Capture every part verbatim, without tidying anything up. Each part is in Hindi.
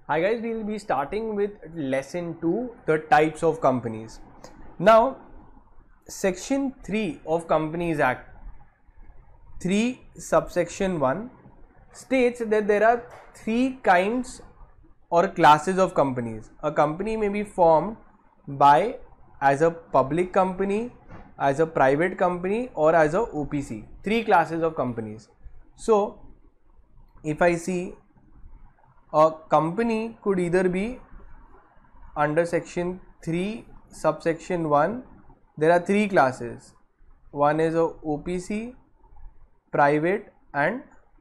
Hi guys, we will be starting with lesson two, the types of companies. Now, section three of Companies Act, three subsection one states that there are three kinds or classes of companies. A company may be formed by as a public company, as a private company, or as a O P C. Three classes of companies. So, if I see a company could either be under section three subsection one, there are three classes. One is a O P C, private and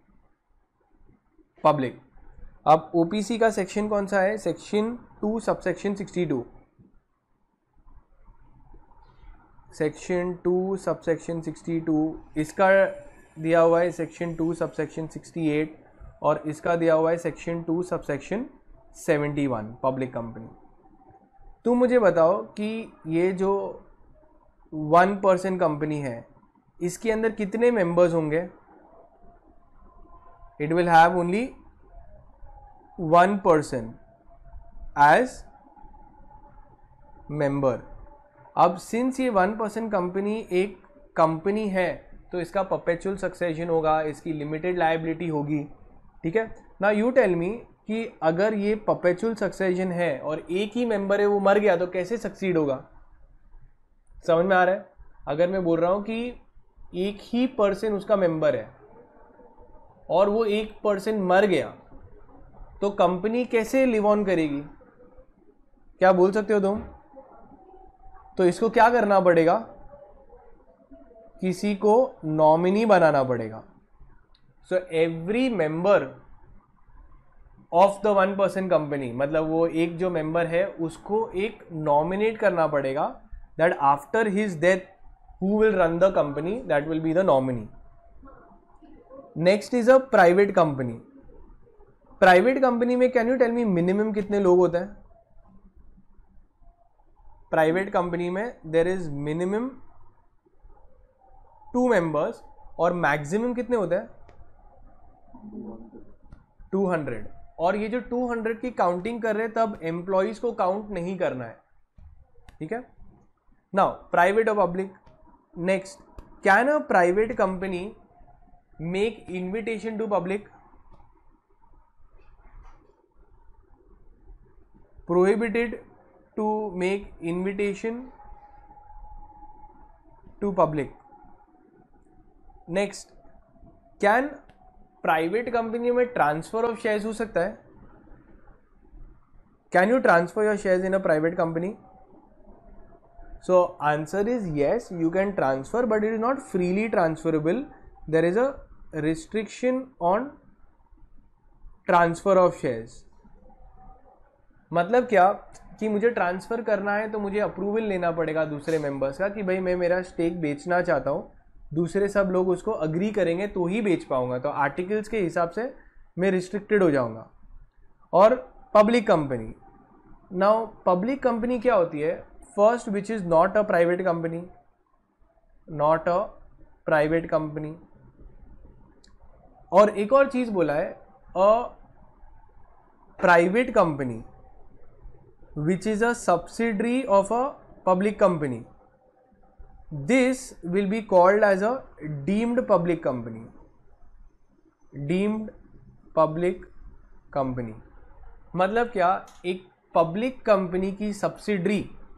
public. अब O P C का सेक्शन कौन सा है? Section two subsection sixty two. Section two subsection sixty two, इसका दिया हुआ है section two subsection sixty eight, और इसका दिया हुआ है section two subsection seventy one, public company. तुम मुझे बताओ कि ये जो वन पर्सन कंपनी है इसके अंदर कितने मेंबर्स होंगे? It will have only one person as member. अब सिंस ये वन पर्सन कंपनी एक कंपनी है तो इसका परपेचुअल सक्सेशन होगा, इसकी लिमिटेड लायबिलिटी होगी. ठीक है ना. यू टेल मी कि अगर ये परपेचुअल सक्सेशन है और एक ही मेंबर है वो मर गया तो कैसे सक्सीड होगा? समझ में आ रहा है? अगर मैं बोल रहा हूं कि एक ही पर्सन उसका मेंबर है और वो एक पर्सन मर गया तो कंपनी कैसे लिव ऑन करेगी? क्या बोल सकते हो तुम? तो इसको क्या करना पड़ेगा? किसी को नॉमिनी बनाना पड़ेगा. So every member of the one person company, मतलब वो एक जो मेंबर है उसको एक नॉमिनेट करना पड़ेगा, that after his death who will run the company, that will be the nominee. Next is a private company. Private company में can you tell me minimum कितने लोग होते हैं? प्राइवेट कंपनी में there is minimum two members और मैक्सिमम कितने होते हैं? Two hundred. और ये जो टू हंड्रेड की काउंटिंग कर रहे हैं तब एम्प्लॉइज को काउंट नहीं करना है. ठीक है. नाउ प्राइवेट और public. Next, can a private company make invitation to public? Prohibited to make invitation to public. Next, can private company में ट्रांसफर ऑफ शेयर्स हो सकता है? Can you transfer your shares in a private company? So answer is yes, you can transfer, but it is not freely transferable. There is a restriction on transfer of shares. मतलब क्या कि मुझे ट्रांसफर करना है तो मुझे अप्रूवल लेना पड़ेगा दूसरे मेंबर्स का कि भाई मैं मेरा स्टेक बेचना चाहता हूँ. दूसरे सब लोग उसको अग्री करेंगे तो ही बेच पाऊंगा. तो आर्टिकल्स के हिसाब से मैं रिस्ट्रिक्टेड हो जाऊंगा. और public company. Now public company क्या होती है? First, which is not a private company. Not a private company. और एक और चीज बोला है, a private company which is a subsidiary of a public company. This will be called as a deemed public company. Deemed public company मतलब क्या? एक पब्लिक कंपनी की सब्सिडरी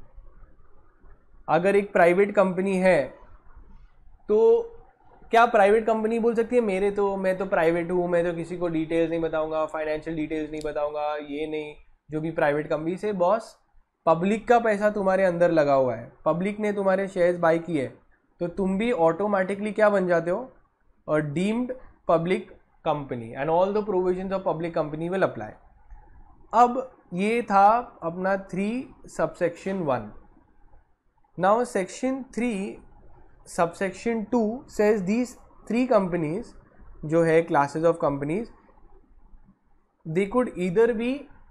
अगर एक प्राइवेट कंपनी है तो क्या प्राइवेट कंपनी बोल सकती है मेरे तो मैं तो प्राइवेट हूँ, मैं तो किसी को डिटेल्स नहीं बताऊंगा, फाइनेंशियल डिटेल्स नहीं बताऊंगा, ये नहीं. जो भी प्राइवेट कंपनी से, बॉस पब्लिक का पैसा तुम्हारे अंदर लगा हुआ है, पब्लिक ने तुम्हारे शेयर्स बाय किए तो तुम भी ऑटोमेटिकली क्या बन जाते हो? A deemed public company and all the provisions of public company will apply. अब ये था अपना three subsection one. Now section three subsection two says these three companies जो है classes of companies, they could either be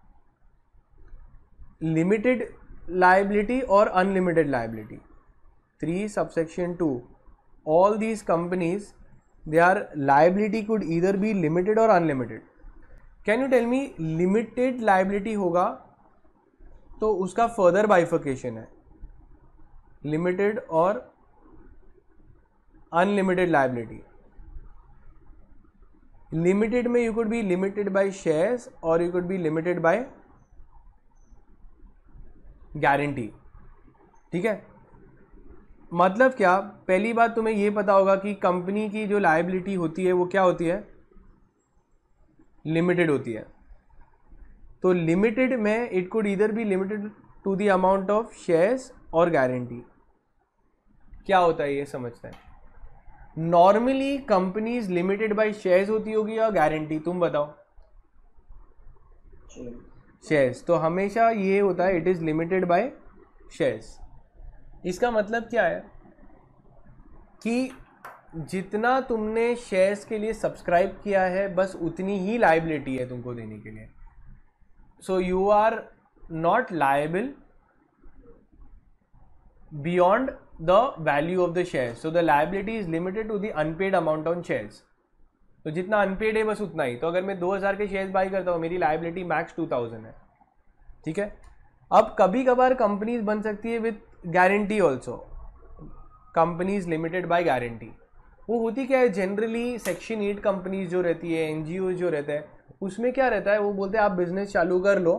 limited liability or unlimited liability. three subsection two, all these companies, their liability could either be limited or unlimited. Can you tell me limited liability होगा तो उसका फर्दर बाइफर्केशन है, लिमिटेड और अनलिमिटेड लायबिलिटी. लिमिटेड में you could be limited by shares और you could be limited by guarantee. ठीक है, मतलब क्या, पहली बात तुम्हें ये पता होगा कि कंपनी की जो लायबिलिटी होती है वो क्या होती है, लिमिटेड होती है. तो लिमिटेड में it could either be limited to the amount of shares और गारंटी. क्या होता है ये समझते हैं. Normally companies limited by shares होती होगी या गारंटी, तुम बताओ. शेयर्स. तो हमेशा ये होता है it is limited by shares. इसका मतलब क्या है कि जितना तुमने शेयर्स के लिए सब्सक्राइब किया है बस उतनी ही लायबिलिटी है तुमको देने के लिए. So you are not liable beyond the value of the shares. So the liability is limited to the unpaid amount on shares. तो जितना अनपेड है बस उतना ही. तो अगर मैं दो हज़ार के शेयर्स बाई करता हूँ मेरी लायबिलिटी मैक्स टू थाउजेंड है. ठीक है. अब कभी कभार कंपनीज बन सकती है with guarantee also, companies limited by guarantee. वो होती क्या है, जनरली सेक्शन एट कंपनीज जो रहती है, एनजीओ जो रहता है, उसमें क्या रहता है, वो बोलते हैं आप बिजनेस चालू कर लो,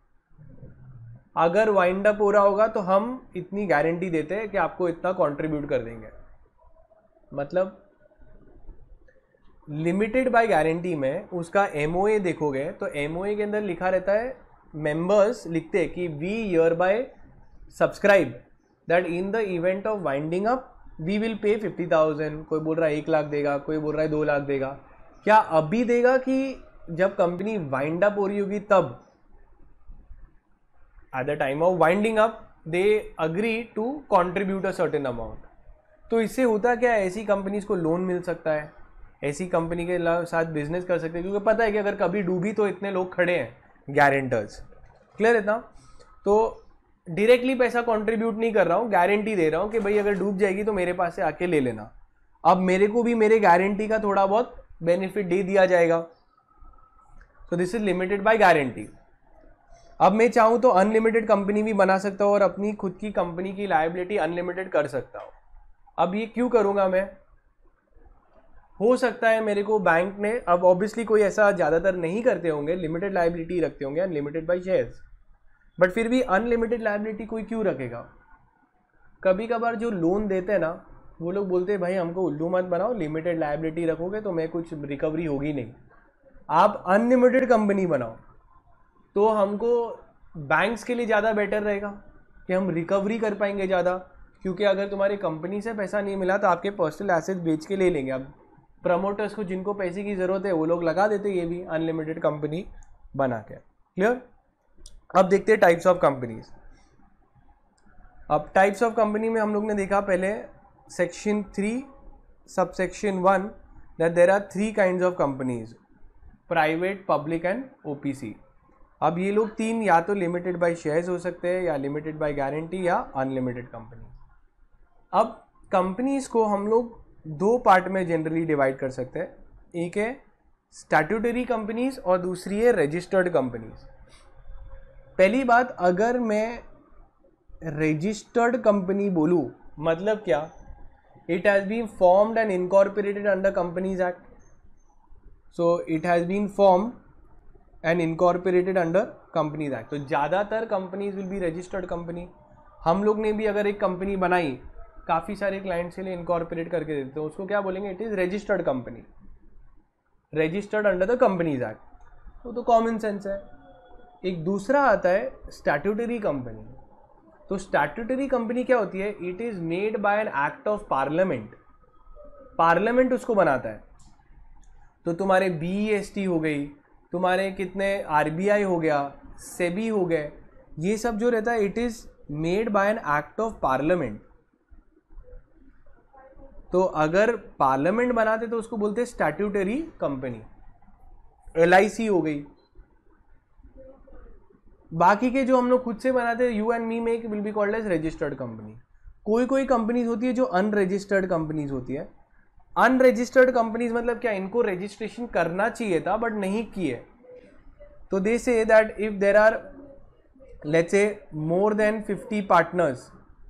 अगर वाइंड अप हो रहा होगा तो हम इतनी गारंटी देते हैं कि आपको इतना कंट्रीब्यूट कर देंगे. मतलब लिमिटेड बाय गारंटी में उसका एमओए देखोगे तो एमओए के अंदर लिखा रहता है, मेंबर्स लिखते हैं कि we hereby subscribe that in the event of winding up we will pay fifty thousand. कोई बोल रहा है एक लाख देगा, कोई बोल रहा है दो लाख देगा. क्या अभी देगा कि जब कंपनी वाइंड अप हो रही होगी तब? At the time of winding up they agree to contribute a certain amount. तो इससे होता क्या है, ऐसी कंपनीज को लोन मिल सकता है, ऐसी कंपनी के साथ बिजनेस कर सकते हैं, क्योंकि पता है कि अगर कभी डूबी तो इतने लोग खड़े हैं गारंटर्स. क्लियर है ना. तो डायरेक्टली पैसा कंट्रीब्यूट नहीं कर रहा हूँ, गारंटी दे रहा हूँ कि भाई अगर डूब जाएगी तो मेरे पास से आके ले लेना. अब मेरे को भी मेरे गारंटी का थोड़ा बहुत बेनिफिट दे दिया जाएगा. तो this is limited by guarantee. अब मैं चाहूँ तो अनलिमिटेड कंपनी भी बना सकता हूँ और अपनी खुद की कंपनी की लायबिलिटी अनलिमिटेड कर सकता हूँ. अब ये क्यों करूँगा मैं, हो सकता है मेरे को बैंक ने, अब ऑब्वियसली कोई ऐसा ज़्यादातर नहीं करते होंगे, लिमिटेड लायबिलिटी रखते होंगे अनलिमिटेड बाय शेयर्स, बट फिर भी अनलिमिटेड लायबिलिटी कोई क्यों रखेगा. कभी कभार जो लोन देते हैं ना वो लोग बोलते हैं भाई हमको उल्लू मत बनाओ, लिमिटेड लायबिलिटी रखोगे तो मैं कुछ रिकवरी होगी नहीं, आप अनलिमिटेड कंपनी बनाओ तो हमको बैंक्स के लिए ज़्यादा बेटर रहेगा कि हम रिकवरी कर पाएंगे ज़्यादा. क्योंकि अगर तुम्हारी कंपनी से पैसा नहीं मिला तो आपके पर्सनल एसेट बेच के ले लेंगे. अब प्रमोटर्स को जिनको पैसे की ज़रूरत है वो लोग लगा देते ये भी अनलिमिटेड कंपनी बना के. क्लियर. अब देखते हैं टाइप्स ऑफ कंपनीज. अब टाइप्स ऑफ कंपनी में हम लोग ने देखा पहले section three subsection one that there are three kinds of companies, private, public and OPC. अब ये लोग तीन या तो लिमिटेड बाय शेयर्स हो सकते हैं या लिमिटेड बाय गारंटी या अनलिमिटेड कंपनी. अब कंपनीज को हम लोग दो पार्ट में जनरली डिवाइड कर सकते हैं. एक है स्टैट्यूटरी कंपनीज और दूसरी है रजिस्टर्ड कंपनीज. पहली बात, अगर मैं रजिस्टर्ड कंपनी बोलूँ मतलब क्या, it has been formed and incorporated under Companies Act. So it has been formed and incorporated under Companies Act. तो ज़्यादातर companies will be registered company. हम लोग ने भी अगर एक कंपनी बनाई, काफ़ी सारे क्लाइंट्स के लिए इनकॉर्पोरेट करके देते हैं, तो उसको क्या बोलेंगे, it is registered company, registered under the companies Act. वो तो कॉमन सेंस है. एक दूसरा आता है स्टैट्यूटरी कंपनी. तो स्टैट्यूटरी कंपनी क्या होती है, it is made by an act of Parliament. Parliament उसको बनाता है. तो तुम्हारे बीईएसटी हो गई, तुम्हारे कितने आरबीआई हो गया, सेबी हो गए, ये सब जो रहता है it is made by an act of Parliament. तो अगर पार्लियामेंट बनाते तो उसको बोलते हैं स्टैट्यूटरी कंपनी. एलआईसी हो गई. बाकी के जो हम लोग खुद से बनाते हैं, you and me make, will be called as registered company. कोई कोई कंपनीज होती है जो अनरजिस्टर्ड कंपनीज होती है. अनरजिस्टर्ड कंपनीज मतलब क्या, इनको रजिस्ट्रेशन करना चाहिए था बट नहीं किए. तो they say that if there are let's say more than fifty partners,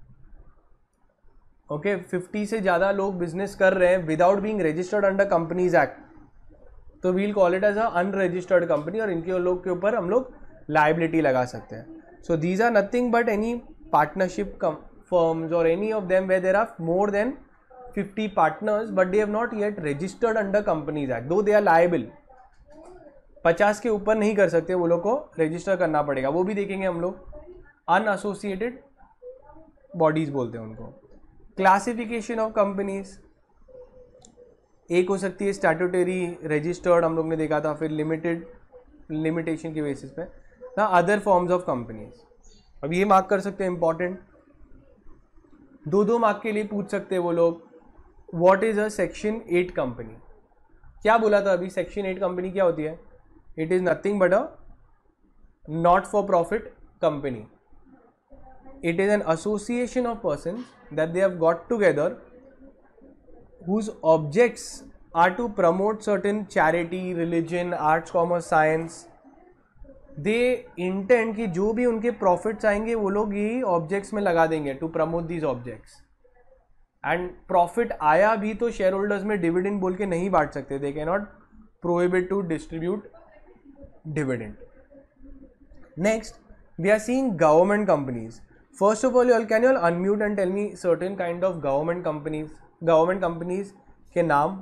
okay, fifty से ज़्यादा लोग बिजनेस कर रहे हैं without being registered under Companies Act, तो we'll call it as a unregistered company और इनके लोग के ऊपर हम लोग लाइबिलिटी लगा सकते हैं. So these are nothing but any partnership firms और any of them where there are more than fifty partners but they have not yet registered under Companies Act, though they are liable. पचास के ऊपर नहीं कर सकते, वो लोग को रजिस्टर करना पड़ेगा, वो भी देखेंगे हम लोग. अनएसोसिएटेड बॉडीज बोलते हैं उनको. क्लासिफिकेशन ऑफ कंपनीज, एक हो सकती है स्टैट्यूटरी, रजिस्टर्ड हम लोग ने देखा था, फिर लिमिटेड लिमिटेशन की बेसिस पे ना अदर फॉर्म्स ऑफ कंपनीज. अब ये मार्क कर सकते हैं इंपॉर्टेंट, दो दो मार्क के लिए पूछ सकते हैं वो लोग. What is a section eight company? क्या बोला था अभी? सेक्शन एट कंपनी क्या होती है? It is nothing but a not for profit company. It is an association of persons that they have got together whose objects are to promote certain charity, religion, arts, commerce, science. They intend कि जो भी उनके प्रॉफिट्स आएंगे वो लोग यही ऑब्जेक्ट्स में लगा देंगे to promote these objects. And profit आया भी तो शेयर होल्डर्स में डिविडेंड बोल के नहीं बांट सकते. They can not prohibit to distribute dividend. Next we are seeing government companies. First of all, can you all unmute and tell me certain kind of government companies. Government companies के नाम.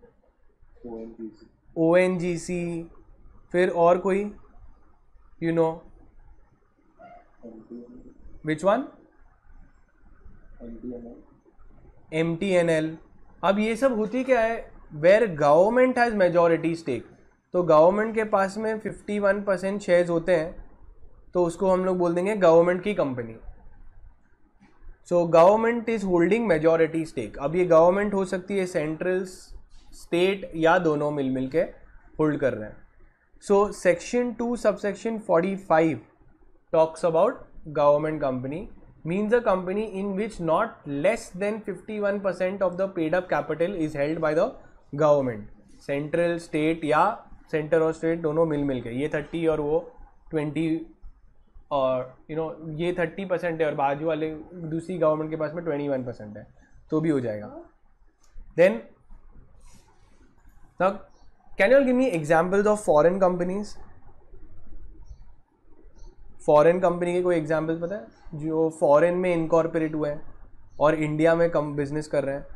ओ एन जी सी, फिर और कोई you know which one? M T N L. अब ये सब होती क्या है? Where government has majority stake. तो गवर्नमेंट के पास में फिफ्टी वन परसेंट शेयर्स होते हैं, तो उसको हम लोग बोल देंगे गवर्नमेंट की company. So government is holding majority stake. अब ये गवर्नमेंट हो सकती है सेंट्रल, स्टेट या दोनों मिल मिल के होल्ड कर रहे हैं. So section two subsection forty five talks about government company. Means a company in which not less than fifty one percent of the paid up capital is held by the government. Central, state या सेंटर और स्टेट दोनों मिल मिल के, ये थर्टी और वो ट्वेंटी और यू नो ये थर्टी परसेंट है और बाजू वाले दूसरी गवर्नमेंट के पास में ट्वेंटी वन परसेंट है, तो भी हो जाएगा. Then can you give me examples of foreign companies? Foreign company के कोई एग्जांपल्स पता है जो फॉरेन में इनकॉर्पोरेट हुए हैं और इंडिया में कम बिजनेस कर रहे हैं?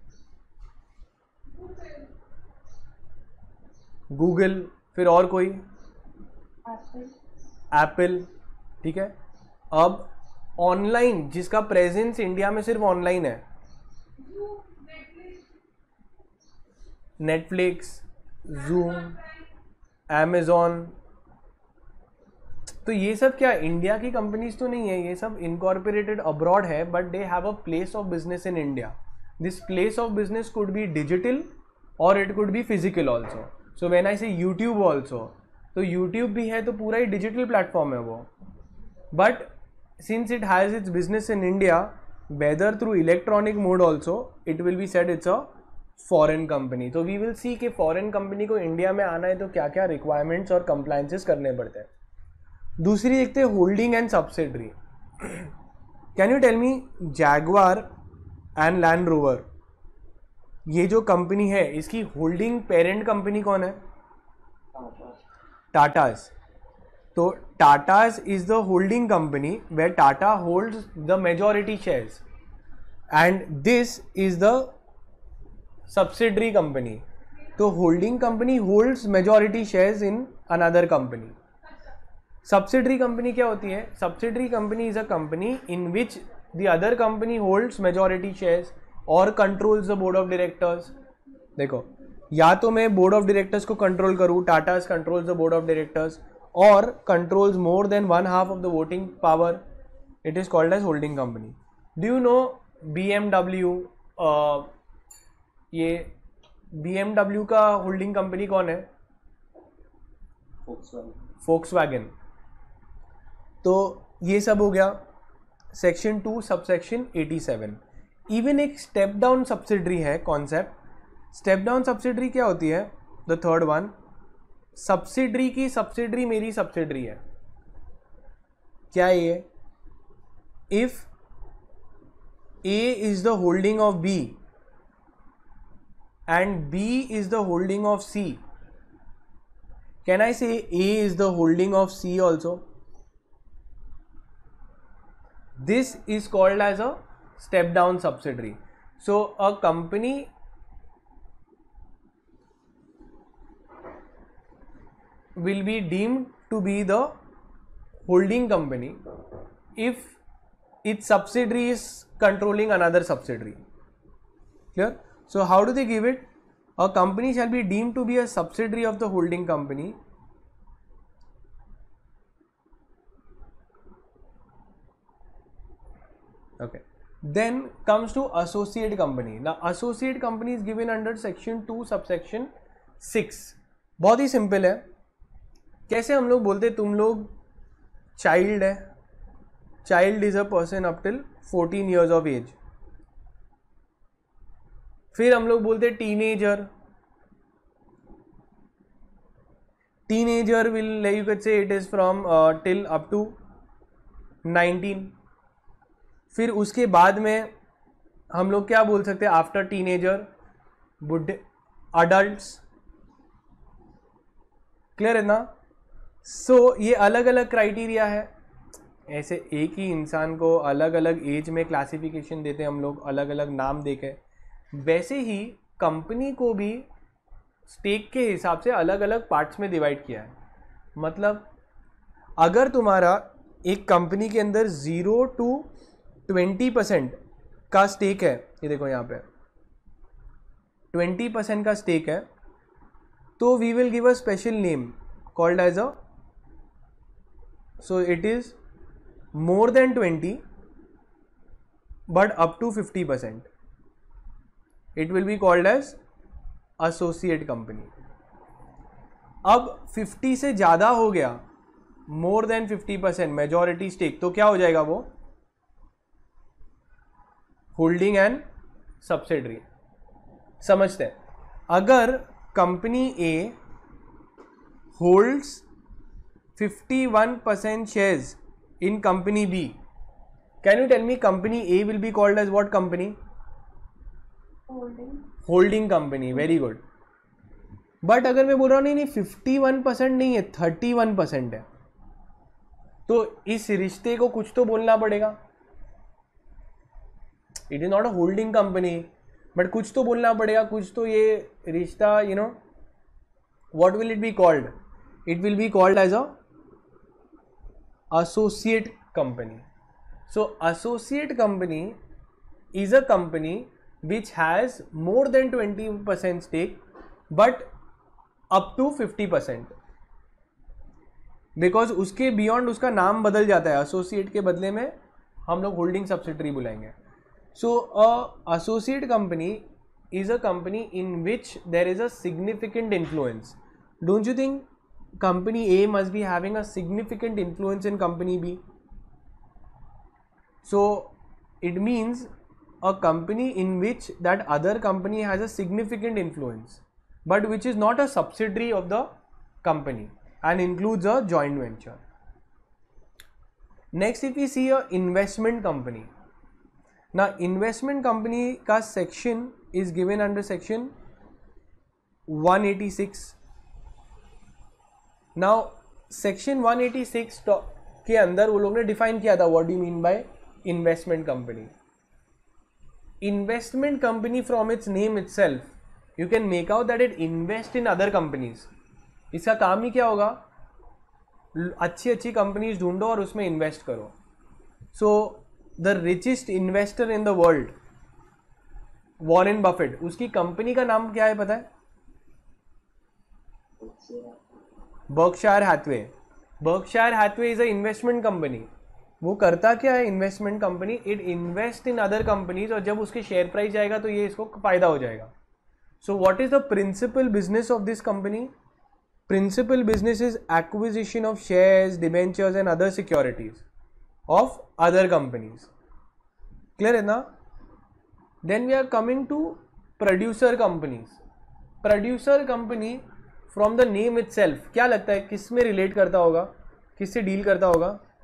गूगल, फिर और कोई? एप्पल. ठीक है. अब ऑनलाइन जिसका प्रेजेंस इंडिया में सिर्फ ऑनलाइन है, नेटफ्लिक्स, जूम, एमेजॉन. तो ये सब क्या इंडिया की कंपनीज तो नहीं है, ये सब इनकॉर्पोरेटेड अब्रॉड है, but they have a place of business in India. This place of business could be digital और it could be physical also. So when I say YouTube also, तो यूट्यूब भी है तो पूरा ही डिजिटल प्लेटफॉर्म है वो. But since it has its business in India, whether through electronic mode also, it will be said it's a foreign company. तो वी विल सी कि फॉरेन कंपनी को इंडिया में आना है तो क्या क्या रिक्वायरमेंट्स और कंप्लायंसेस करने पड़ते हैं. दूसरी देखते हैं holding and subsidiary. Can you tell me Jaguar and Land Rover, ये जो कंपनी है इसकी होल्डिंग पेरेंट कंपनी कौन है? टाटास. तो Tatas is the holding company where Tata holds the majority shares and this is the subsidiary company. तो holding company holds majority shares in another company. Subsidiary company क्या होती है? Subsidiary company is a company in which the other company holds majority shares और controls the board of directors. देखो, या तो मैं बोर्ड ऑफ डायरेक्टर्स को कंट्रोल करूँ, Tatas controls the board of directors, और controls more than one half of the voting power. It is called as holding company. Do you know B M W? ये बी एम डब्ल्यू का होल्डिंग कंपनी कौन है? फोक्सवैगन. तो ये सब हो गया section two subsection eighty seven. Even एक स्टेप डाउन सब्सिडरी है कॉन्सेप्ट. स्टेप डाउन सब्सिडरी क्या होती है? द थर्ड वन, सब्सिडरी की सब्सिडरी मेरी सब्सिडरी है, क्या ये? If A is the holding of B and B is the holding of C, can I say A is the holding of C also? This is called as a step down subsidiary. So a company will be deemed to be the holding company if its subsidiary is controlling another subsidiary. Clear? So how do they give it? A company shall be deemed to be a subsidiary of the holding company okay. Then comes to associate company. Now associate company is given under section two subsection six. बहुत ही सिंपल है. कैसे हम लोग बोलते, तुम लोग चाइल्ड है, child is a person up till fourteen years of age. फिर हम लोग बोलते teenager, teenager will you can say it is from till up to nineteen. फिर उसके बाद में हम लोग क्या बोल सकते हैं आफ्टर टीनेजर? बुढ़े, अडल्ट्स. क्लियर है ना? सो so, ये अलग अलग क्राइटेरिया है. ऐसे एक ही इंसान को अलग अलग एज में क्लासिफिकेशन देते हैं हम लोग, अलग अलग नाम देके. वैसे ही कंपनी को भी स्टेक के हिसाब से अलग अलग पार्ट्स में डिवाइड किया है. मतलब अगर तुम्हारा एक कंपनी के अंदर ज़ीरो टू ट्वेंटी परसेंट का स्टेक है, ये देखो यहाँ पे ट्वेंटी परसेंट का स्टेक है, तो we will give a special name called as a, so it is more than twenty but up to fifty percent, it will be called as associate company. अब फिफ्टी से ज़्यादा हो गया, more than fifty percent majority stake, तो क्या हो जाएगा वो? Holding and subsidiary. समझते हैं? अगर company A holds fifty one percent shares in company B, can you tell me company A will be called as what company? Holding. Holding company. Very good. But अगर मैं बोल रहा हूँ नहीं नहीं फिफ्टी वन परसेंट नहीं है, थर्टी वन परसेंट है, तो इस रिश्ते को कुछ तो बोलना पड़ेगा. It is not a holding company, but कुछ तो बोलना पड़ेगा. कुछ तो ये रिश्ता, you know, what will it be called? It will be called as a associate company. So associate company is a company which has more than twenty percent stake but up to fifty percent, because उसके beyond उसका नाम बदल जाता है. associate के बदले में हम लोग holding subsidiary बुलाएंगे. So a associate company is a company in which there is a significant influence. Don't you think company A must be having a significant influence in company B? So it means a company in which that other company has a significant influence but which is not a subsidiary of the company and includes a joint venture. Next, if we see a investment company. Now investment company का section is given under section one eighty-six. Now section one eighty six के अंदर वो लोग ने डिफाइन किया था what do you mean by investment company. Investment company from its name itself you can make out that it invest in other companies. इसका काम ही क्या होगा? अच्छी अच्छी कंपनीज ढूंढो और उसमें इन्वेस्ट करो. So the richest investor in the world Warren Buffett, उसकी कंपनी का नाम क्या है पता है? Berkshire Hathaway. Berkshire Hathaway is a investment company. वो करता क्या है investment company? It invest in other companies, और जब उसके शेयर प्राइस जाएगा तो ये इसको फायदा हो जाएगा. So what is the principal business of this company? Principal business is acquisition of shares, debentures and other securities of other companies. Clear है ना? Then we are coming to producer companies. Producer company from the name itself क्या लगता है किस में रिलेट करता होगा, किससे डील करता होगा,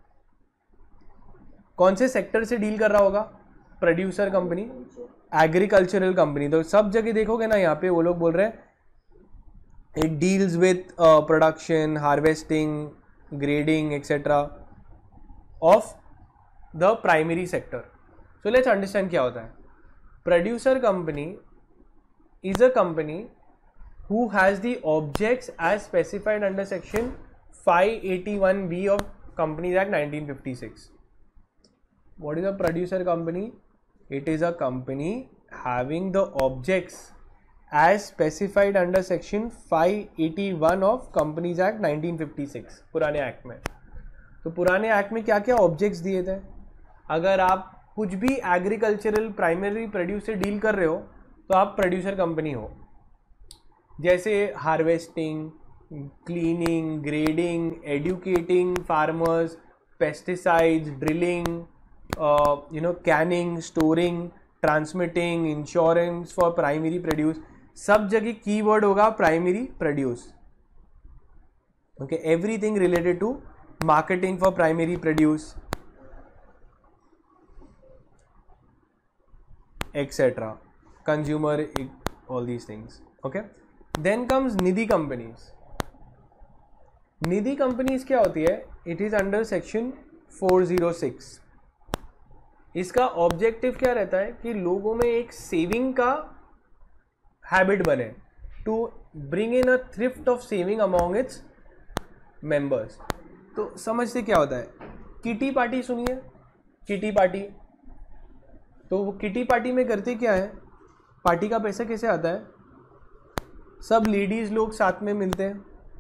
कौन से सेक्टर से डील कर रहा होगा? Producer company, agricultural company. तो सब जगह देखोगे ना यहाँ पे वो लोग बोल रहे हैं it deals with production, harvesting, grading etcetera of the primary sector. So let's understand क्या होता है। Producer company is a company who has the objects as specified under section five eighty-one B of Companies Act nineteen fifty-six. What is a producer company? It is a company having the objects as specified under section five eighty-one of Companies Act nineteen fifty-six. पुराने एक्ट में। तो पुराने एक्ट में क्या क्या ऑब्जेक्ट्स दिए थे? अगर आप कुछ भी एग्रीकल्चरल प्राइमरी प्रोड्यूस से डील कर रहे हो तो आप प्रोड्यूसर कंपनी हो। जैसे harvesting, cleaning, grading, educating farmers, pesticides, drilling, you know canning, storing, transmitting, insurance for primary produce, सब जगह कीवर्ड होगा primary produce. Okay, everything related to marketing for primary produce etcetera, consumer, all these things. Okay, then comes Nidhi companies. Nidhi companies क्या होती है? It is under section four zero six. इसका ऑब्जेक्टिव क्या रहता है कि लोगों में एक सेविंग का हैबिट बने, to bring in a thrift of saving among its members. तो समझते क्या होता है? किटी पार्टी सुनिए, किटी पार्टी। तो वो किटी पार्टी में करते क्या है? पार्टी का पैसा कैसे आता है? सब लेडीज लोग साथ में मिलते हैं,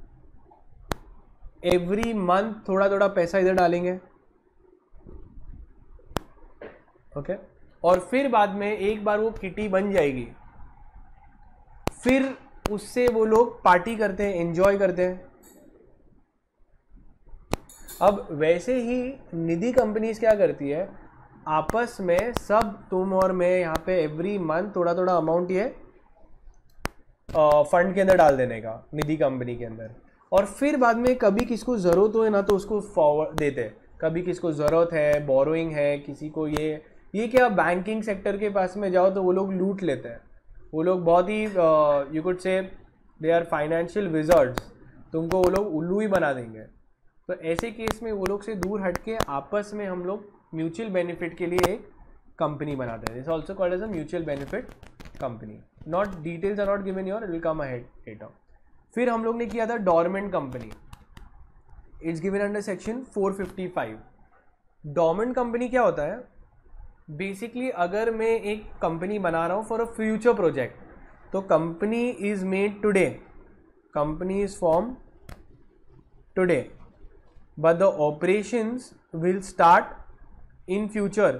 एवरी मंथ थोड़ा थोड़ा पैसा इधर डालेंगे। ओके, और फिर बाद में एक बार वो किटी बन जाएगी, फिर उससे वो लोग पार्टी करते हैं, एंजॉय करते हैं। अब वैसे ही निधि कंपनीज क्या करती है, आपस में सब तुम और मैं यहाँ पे एवरी मंथ थोड़ा थोड़ा अमाउंट ये फंड के अंदर डाल देने का, निधि कंपनी के अंदर, और फिर बाद में कभी किसको ज़रूरत हो ना तो उसको फॉरवर्ड देते हैं। कभी किसको ज़रूरत है, बोरोइंग है, किसी को ये ये क्या बैंकिंग सेक्टर के पास में जाओ तो वो लोग लूट लेते हैं। वो लोग बहुत ही you could say they are financial wizards, तुमको वो लोग उल्लू ही बना देंगे। तो ऐसे केस में वो लोग से दूर हट के आपस में हम लोग म्यूचुअल बेनिफिट के लिए एक कंपनी बनाते हैं। This also called as a mutual benefit company. Not details are not given your, it will come ahead later. फिर हम लोग ने किया था dormant company, it's given under section four fifty five. Dormant company क्या होता है? बेसिकली अगर मैं एक कंपनी बना रहा हूँ फॉर अ फ्यूचर प्रोजेक्ट, तो company is made today, company is form today, but the operations will start in future.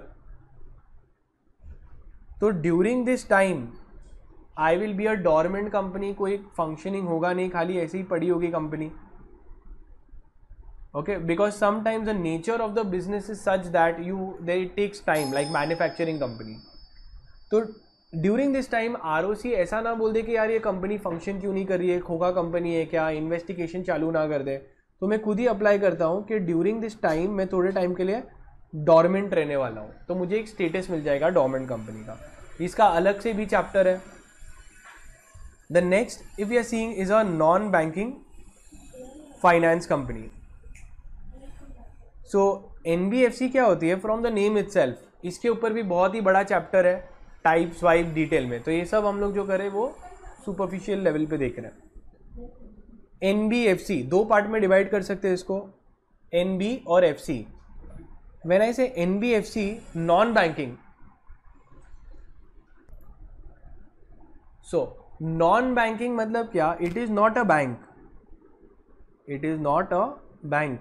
तो during this time I will be a dormant company, कोई फंक्शनिंग होगा नहीं, खाली ऐसे ही पड़ी होगी company. Okay, because sometimes the nature of the business is such that you there it takes time, like manufacturing company. तो ड्यूरिंग दिस टाइम आरओसी ऐसा ना बोल दे कि यार ये कंपनी फंक्शन क्यों नहीं कर रही है, खोखा कंपनी है क्या, इन्वेस्टिगेशन चालू ना कर दे। तो मैं खुद ही अप्लाई करता हूँ कि ड्यूरिंग दिस टाइम मैं थोड़े टाइम के लिए डॉर्मेंट रहने वाला हूँ, तो मुझे एक स्टेटस मिल जाएगा डॉर्मेंट कंपनी का। इसका अलग से भी चैप्टर है। The next if you are seeing is a non banking finance company. So NBFC क्या होती है? फ्रॉम द नेम इटसेल्फ, इसके ऊपर भी बहुत ही बड़ा चैप्टर है, टाइप्स वाइप डिटेल में। तो ये सब हम लोग जो करें वो सुपरफिशियल लेवल पे देख रहे हैं। एनबीएफसी दो पार्ट में डिवाइड कर सकते हैं इसको, एनबी और FC. When I say NBFC, non banking, so non banking मतलब क्या? It is not a bank, it is not a bank,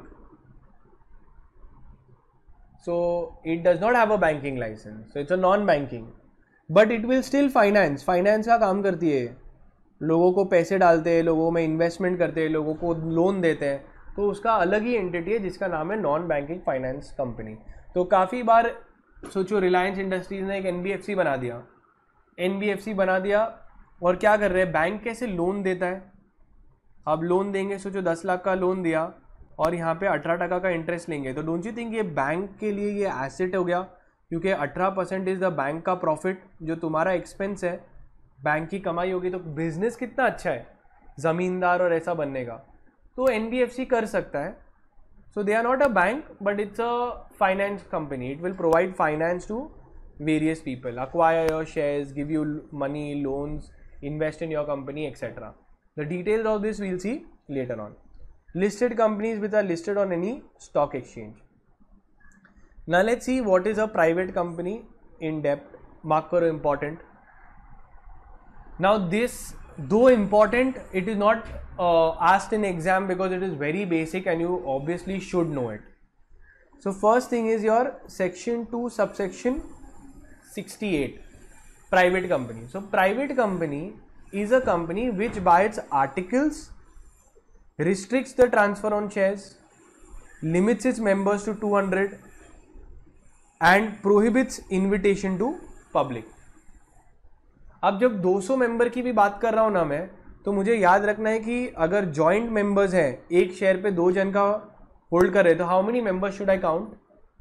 so it does not have a banking license, so it's a non banking, but it will still finance, finance का काम करती है, लोगों को पैसे डालते हैं, लोगों में इन्वेस्टमेंट करते हैं, लोगों को लोन देते हैं, तो उसका अलग ही एंटिटी है जिसका नाम है नॉन बैंकिंग फाइनेंस कंपनी। तो काफ़ी बार सोचो रिलायंस इंडस्ट्रीज ने एक एनबीएफसी बना दिया, एनबीएफसी बना दिया और क्या कर रहे हैं? बैंक कैसे लोन देता है? अब लोन देंगे, सोचो दस लाख का लोन दिया और यहाँ पे अठारह टका का इंटरेस्ट लेंगे, तो डोंट यू थिंक ये बैंक के लिए ये एसेट हो गया, क्योंकि अठारह परसेंट इज द बैंक का प्रॉफिट, जो तुम्हारा एक्सपेंस है बैंक की कमाई होगी। तो बिजनेस कितना अच्छा है ज़मींदार और ऐसा बनने का, तो एन बी एफ सी कर सकता है। So they are not a bank but it's a finance company, it will provide finance to various people, acquire your shares, give you money, loans, invest in your company, et cetera. The details of this we'll see later on. Listed companies which are listed on any stock exchange. Now let's see what is a private company in depth. Mark karo important. Now this, though important, it is not uh, asked in exam because it is very basic and you obviously should know it. So first thing is your section two subsection sixty-eight, private company. So private company is a company which by its articles restricts the transfer on shares, limits its members to two hundred and prohibits invitation to public. अब जब दो सौ मेंबर की भी बात कर रहा हूं ना मैं, तो मुझे याद रखना है कि अगर जॉइंट मेंबर्स हैं, एक शेयर पे दो जन का होल्ड कर रहे, तो how many members should I count?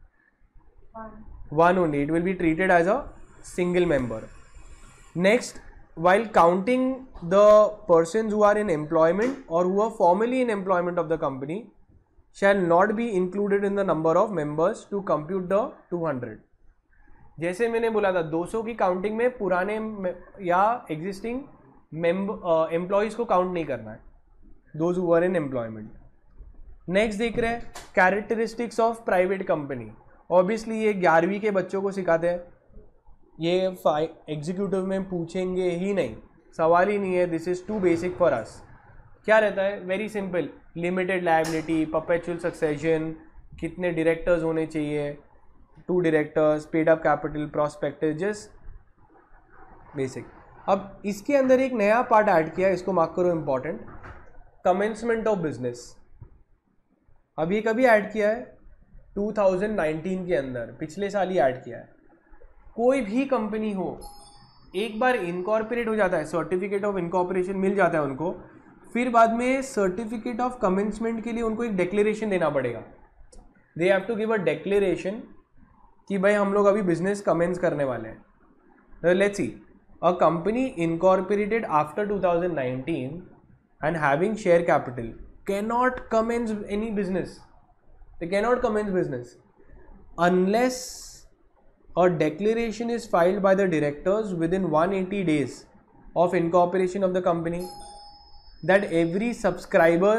One only. It will be treated as a single member. Next, while counting the persons who are in employment or who are formally in employment of the company, shall not be included in the number of members to compute the two hundred. जैसे मैंने बोला था दो सौ की काउंटिंग में पुराने या एग्जिस्टिंग एम्प्लॉयज को काउंट नहीं करना है, those who are in employment. Next देख रहे हैं characteristics of private company. Obviously ये ग्यारहवीं के बच्चों को सिखाते हैं, ये एग्जीक्यूटिव में पूछेंगे ही नहीं, सवाल ही नहीं है, this is too basic for us. क्या रहता है? Very simple, limited liability, perpetual succession, कितने डायरेक्टर्स होने चाहिए, two directors, paid up capital, prospectus, just basic. अब इसके अंदर एक नया पार्ट ऐड किया, इसको मार्क करो इंपॉर्टेंट, कमेंसमेंट ऑफ बिजनेस. अब ये कभी ऐड किया है? दो हज़ार उन्नीस के अंदर, पिछले साल ही ऐड किया है. कोई भी कंपनी हो, एक बार इनकॉर्पोरेट हो जाता है, सर्टिफिकेट ऑफ इनकॉर्पोरेशन मिल जाता है उनको, फिर बाद में सर्टिफिकेट ऑफ कमेंसमेंट के लिए उनको एक डिक्लेरेशन देना पड़ेगा. They have to give a declaration कि भाई हम लोग अभी बिजनेस कमेंस करने वाले हैं. Let's see, a company incorporated after two thousand nineteen and having share capital can not commence any business. They cannot commence business unless a declaration is filed by the directors within one hundred eighty days of incorporation of the company that every subscriber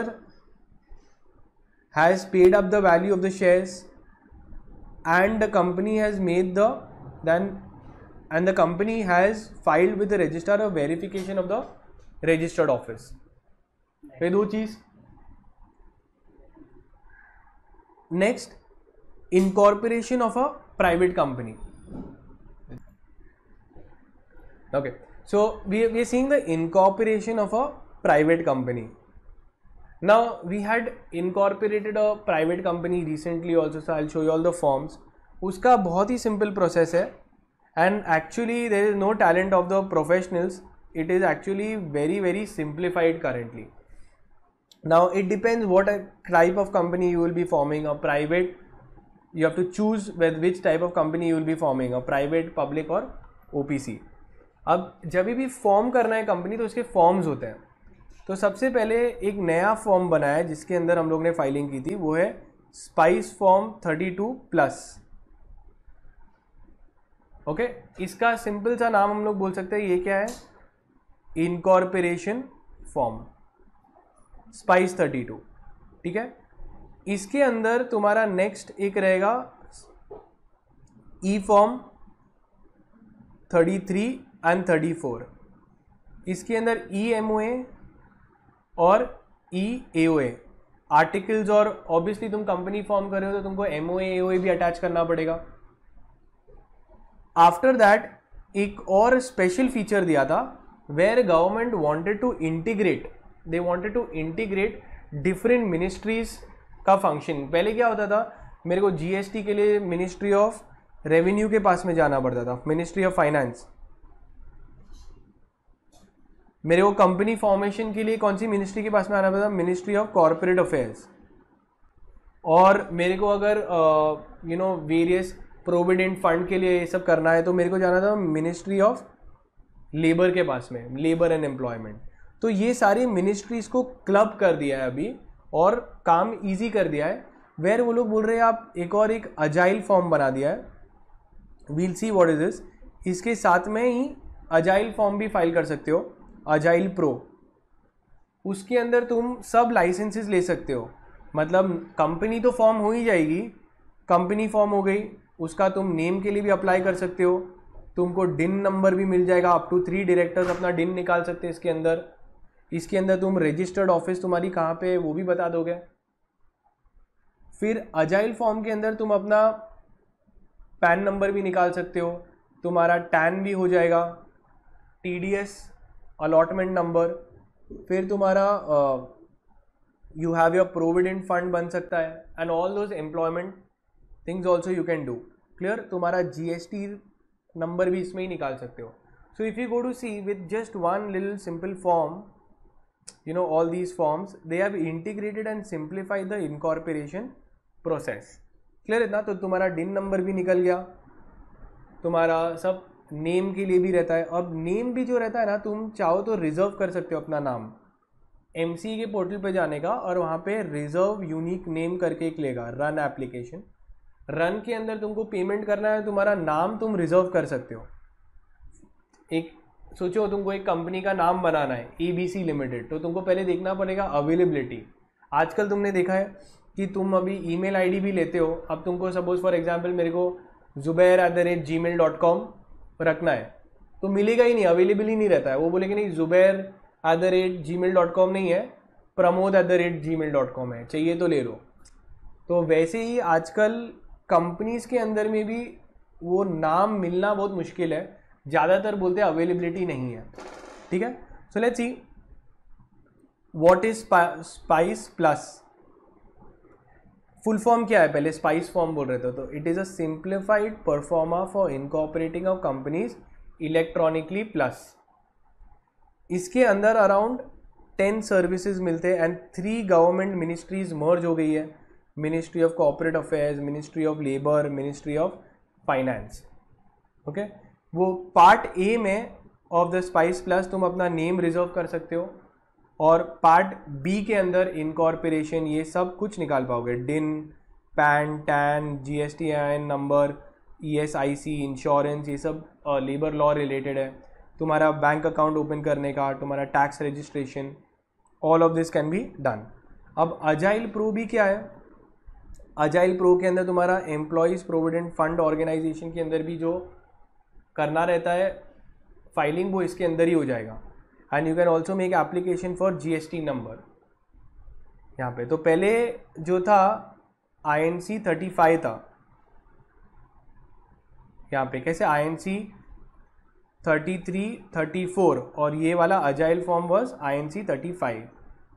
has paid up the value of the shares and the company has made the then and the company has filed with the registrar a verification of the registered office. ये दो चीज. Next, incorporation of a private company. Okay, so we, we are seeing the incorporation of a private company. Now we had incorporated a private company recently also, so I'll show you all the forms. उसका बहुत ही simple process है, and actually there is no talent of the professionals. It is actually very very simplified currently. Now it depends what type of company you will be forming. A private, you have to choose with which type of company you will be forming, a private, public और O P C. अब जब भी फॉर्म करना है कंपनी तो उसके फॉर्म्स होते हैं. तो सबसे पहले एक नया फॉर्म बना है जिसके अंदर हम लोग ने फाइलिंग की थी, वो है SPICe form thirty two plus. Okay, इसका सिंपल सा नाम हम लोग बोल सकते हैं, ये क्या है? Incorporation form SPICe thirty two. ठीक है, इसके अंदर तुम्हारा नेक्स्ट एक रहेगा e form thirty three and thirty four. इसके अंदर ई एम ओ ए और E A O A articles, और ऑब्वियसली तुम कंपनी फॉर्म कर रहे हो तो तुमको M O A A O ए भी अटैच करना पड़ेगा. आफ्टर दैट एक और स्पेशल फीचर दिया था, where government wanted to integrate they wanted to integrate different ministries का फंक्शन. पहले क्या होता था, मेरे को जीएसटी के लिए मिनिस्ट्री ऑफ रेवेन्यू के पास में जाना पड़ता था, मिनिस्ट्री ऑफ फाइनेंस. मेरे को कंपनी फॉर्मेशन के लिए कौन सी मिनिस्ट्री के पास में आना पड़ता, मिनिस्ट्री ऑफ कॉर्पोरेट अफेयर्स। और मेरे को अगर you know various provident fund के लिए ये सब करना है तो मेरे को जाना था मिनिस्ट्री ऑफ लेबर के पास में, लेबर एंड एम्प्लॉयमेंट। तो ये सारी मिनिस्ट्रीज को क्लब कर दिया है अभी और काम इजी कर दिया है। वेर वो लोग बोल रहे हैं आप एक और एक अजाइल फॉर्म बना दिया है, we'll see what is this. इसके साथ में ही अजाइल फॉर्म भी फाइल कर सकते हो, अजाइल प्रो। उसके अंदर तुम सब लाइसेंसेस ले सकते हो, मतलब कंपनी तो फॉर्म हो ही जाएगी, कंपनी फॉर्म हो गई, उसका तुम नेम के लिए भी अप्लाई कर सकते हो, तुमको डिन नंबर भी मिल जाएगा, अप टू थ्री डायरेक्टर्स अपना डिन निकाल सकते हैं इसके अंदर। इसके अंदर तुम रजिस्टर्ड ऑफिस तुम्हारी कहाँ पे है वो भी बता दोगे। फिर अजाइल फॉर्म के अंदर तुम अपना पैन नंबर भी निकाल सकते हो, तुम्हारा टैन भी हो जाएगा, टीडीएस अलॉटमेंट नंबर, फिर तुम्हारा you have your provident fund बन सकता है and all those employment things also you can do. Clear, तुम्हारा जीएसटी नंबर भी इसमें ही निकाल सकते हो। So if you go to see with just one little simple form, you know all these forms they have integrated and simplified the incorporation process। Clear इतना, तो तुम्हारा डिन नंबर भी निकल गया, तुम्हारा सब नेम के लिए भी रहता है। अब नेम भी जो रहता है ना, तुम चाहो तो रिजर्व कर सकते हो अपना नाम, एमसी के पोर्टल पे जाने का और वहाँ पे रिजर्व यूनिक नेम करके एक लेगा, रन एप्लीकेशन। रन के अंदर तुमको पेमेंट करना है, तुम्हारा नाम तुम रिजर्व कर सकते हो। एक सोचो तुमको एक कंपनी का नाम बनाना है एबीसी लिमिटेड, तो तुमको पहले देखना पड़ेगा अवेलेबिलिटी। आजकल तुमने देखा है कि तुम अभी ईमेल आईडी भी लेते हो, अब तुमको सपोज फॉर एग्जांपल मेरे को Zubair at the rate G mail dot com रखना है तो मिलेगा ही नहीं, अवेलेबल ही नहीं रहता है। वो बोलेंगे नहीं Zubair at the rate G mail dot com नहीं है, Pramod at the rate G mail dot com है, चाहिए तो ले लो। तो वैसे ही आजकल कंपनीज के अंदर में भी वो नाम मिलना बहुत मुश्किल है, ज़्यादातर बोलते हैं अवेलेबिलिटी नहीं है। ठीक है, so let's see what is SPICe plus. Full form क्या है, पहले स्पाइस फॉर्म बोल रहे थे, तो it is a simplified proforma for incorporating of companies electronically plus. इसके अंदर अराउंड टेन सर्विसेज मिलते हैं and three government ministries merge हो गई है, ministry of corporate affairs, ministry of labour, ministry of finance. Okay, वो पार्ट ए में ऑफ द स्पाइस प्लस तुम अपना नेम रिजर्व कर सकते हो और पार्ट बी के अंदर इनकॉर्पोरेशन ये सब कुछ निकाल पाओगे, DIN, PAN, TAN, GST IN number, ESIC, insurance, ये सब लेबर लॉ रिलेटेड है। तुम्हारा बैंक अकाउंट ओपन करने का, तुम्हारा tax registration, all of this can be done. अब अजाइल प्रो भी क्या है, अजाइल प्रो के अंदर तुम्हारा एम्प्लॉयज़ प्रोविडेंट फंड ऑर्गेनाइजेशन के अंदर भी जो करना रहता है फाइलिंग, वो इसके अंदर ही हो जाएगा। And you can also make application for GST number यहाँ पे। तो पहले जो था I N C thirty five था, यहाँ पे कैसे I N C thirty three thirty four और ये वाला agile form was I N C thirty five.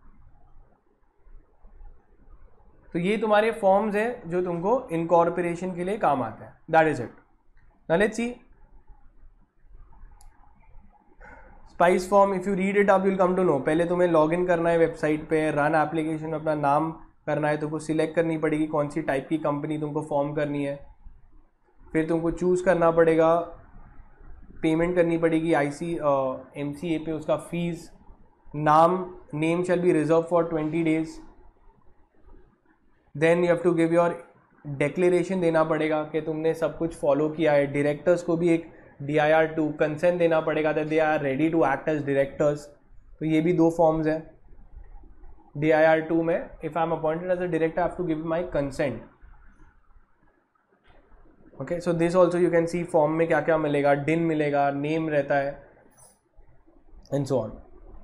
तो ये तुम्हारे फॉर्म्स है जो तुमको इनकॉर्पोरेशन के लिए काम आता है। That is it. Now let's see SPICe form, if you read it up you will come to know. पहले तुम्हें लॉग इन करना है वेबसाइट पे, रन एप्लीकेशन में अपना नाम करना है, तुमको सिलेक्ट करनी पड़ेगी कौन सी टाइप की कंपनी तुमको फॉर्म करनी है, फिर तुमको चूज़ करना पड़ेगा, पेमेंट करनी पड़ेगी आईसी एमसीए पे उसका फीस, नाम name shall be reserve for twenty days, then you have to give your declaration देना पड़ेगा कि तुमने सब कुछ फॉलो किया है। डायरेक्टर्स को भी एक D I R two consent देना पड़ेगा that they are ready to act as directors. तो ये भी दो फॉर्म्स हैं डी आई आर टू में, if I am appointed as a director I have to give my consent. Okay, so this also you can see form में क्या क्या मिलेगा, डिन मिलेगा, नेम रहता है and so on.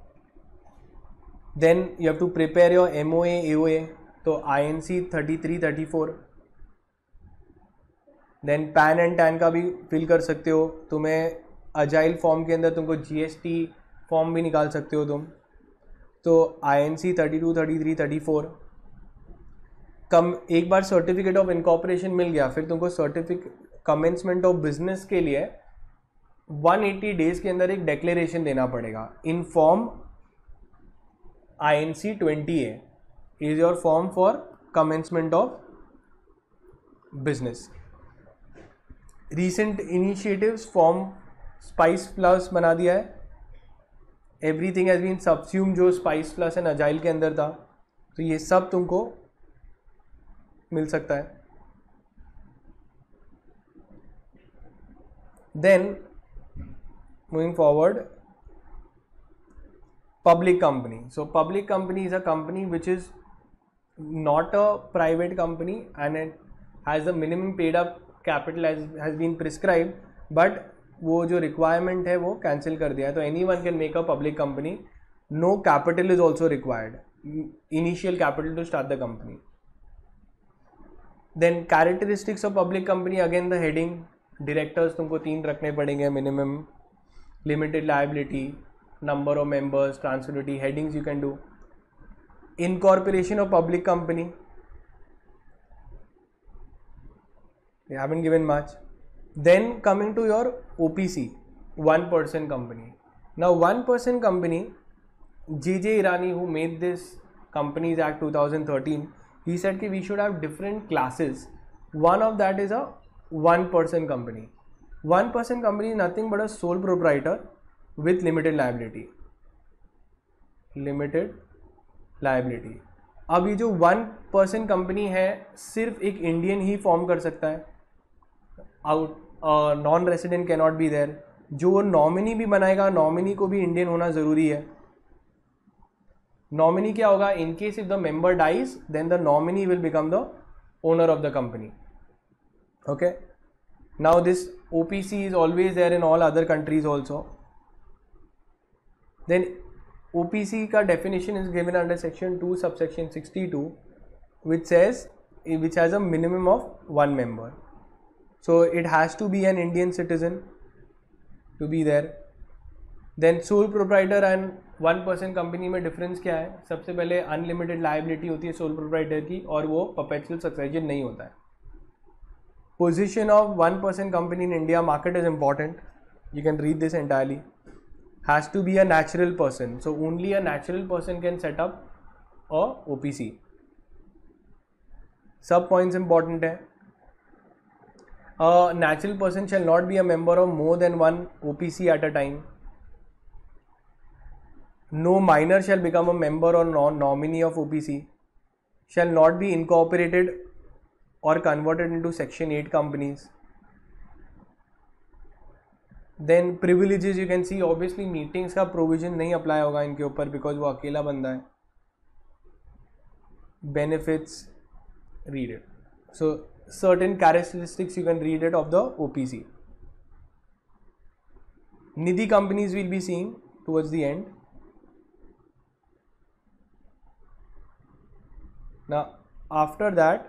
Then you have to prepare your M O A A O A, तो I N C thirty three thirty four. Then PAN and TAN का भी फिल कर सकते हो, तुम्हें अजाइल फॉर्म के अंदर तुमको जीएसटी फॉर्म भी निकाल सकते हो तुम। तो I N C thirty two thirty three thirty four come, एक बार सर्टिफिकेट ऑफ इनकॉर्पोरेशन मिल गया, फिर तुमको सर्टिफिकेट कमेंसमेंट ऑफ बिजनेस के लिए वन एटी डेज के अंदर एक डिक्लेरेशन देना पड़ेगा in form I N C twenty A is your form for commencement of business. Recent initiatives form SPICe plus बना दिया है. एवरीथिंग हैज बीन सबस्यूम जो स्पाइस प्लस एंड अजाइल के अंदर था, तो ये सब तुमको मिल सकता है. Then moving forward, public company. So public company is a company which is not a private company and it has the minimum paid up capital as has been prescribed, but वो जो requirement है वो cancel कर दिया है. तो anyone can make a public company. No capital is also required. Initial capital to start the company. Then characteristics of public company, again the heading, directors तुमको तीन रखने पड़ेंगे minimum, limited liability, number of members, transferability, headings you can do. Incorporation of public company, they haven't given much. Then coming to your O P C, one person company. Now one person company, J J Irani, who made this Companies Act two thousand thirteen, he said that we should have different classes. One of that is a one person company. One person company is nothing but a sole proprietor with limited liability. Limited liability. अब ये जो वन पर्सन कंपनी है सिर्फ एक इंडियन ही फॉर्म कर सकता है. Out non resident can not be there. जो नॉमिनी भी बनाएगा, नॉमिनी को भी इंडियन होना ज़रूरी है. नॉमिनी क्या होगा? In case if the member dies then the nominee will become the owner of the company. Okay, now this OPC is always there in all other countries also. Then O P C का definition is given under section two subsection sixty-two, which says which has a minimum of one member. So it has to be an Indian citizen to be there. Then sole proprietor and one person company में difference क्या है? सबसे पहले unlimited liability होती है sole proprietor की और वो perpetual succession नहीं होता है. Position of one person company in India market is important. You can read this entirely. Has to be a natural person, so only a natural person can set up a O P C. Sub points important है. A natural person shall not be a member of more than one O P C at a time. No minor shall become a member or non nominee of O P C. Shall not be incorporated or converted into section eight companies. Then privileges you can see, obviously meetings का provision नहीं apply होगा इनके ऊपर because वो अकेला बंदा है. Benefits, read it. So certain characteristics you can read it of the O P C. Nidhi companies will be seeing towards the end. Now after that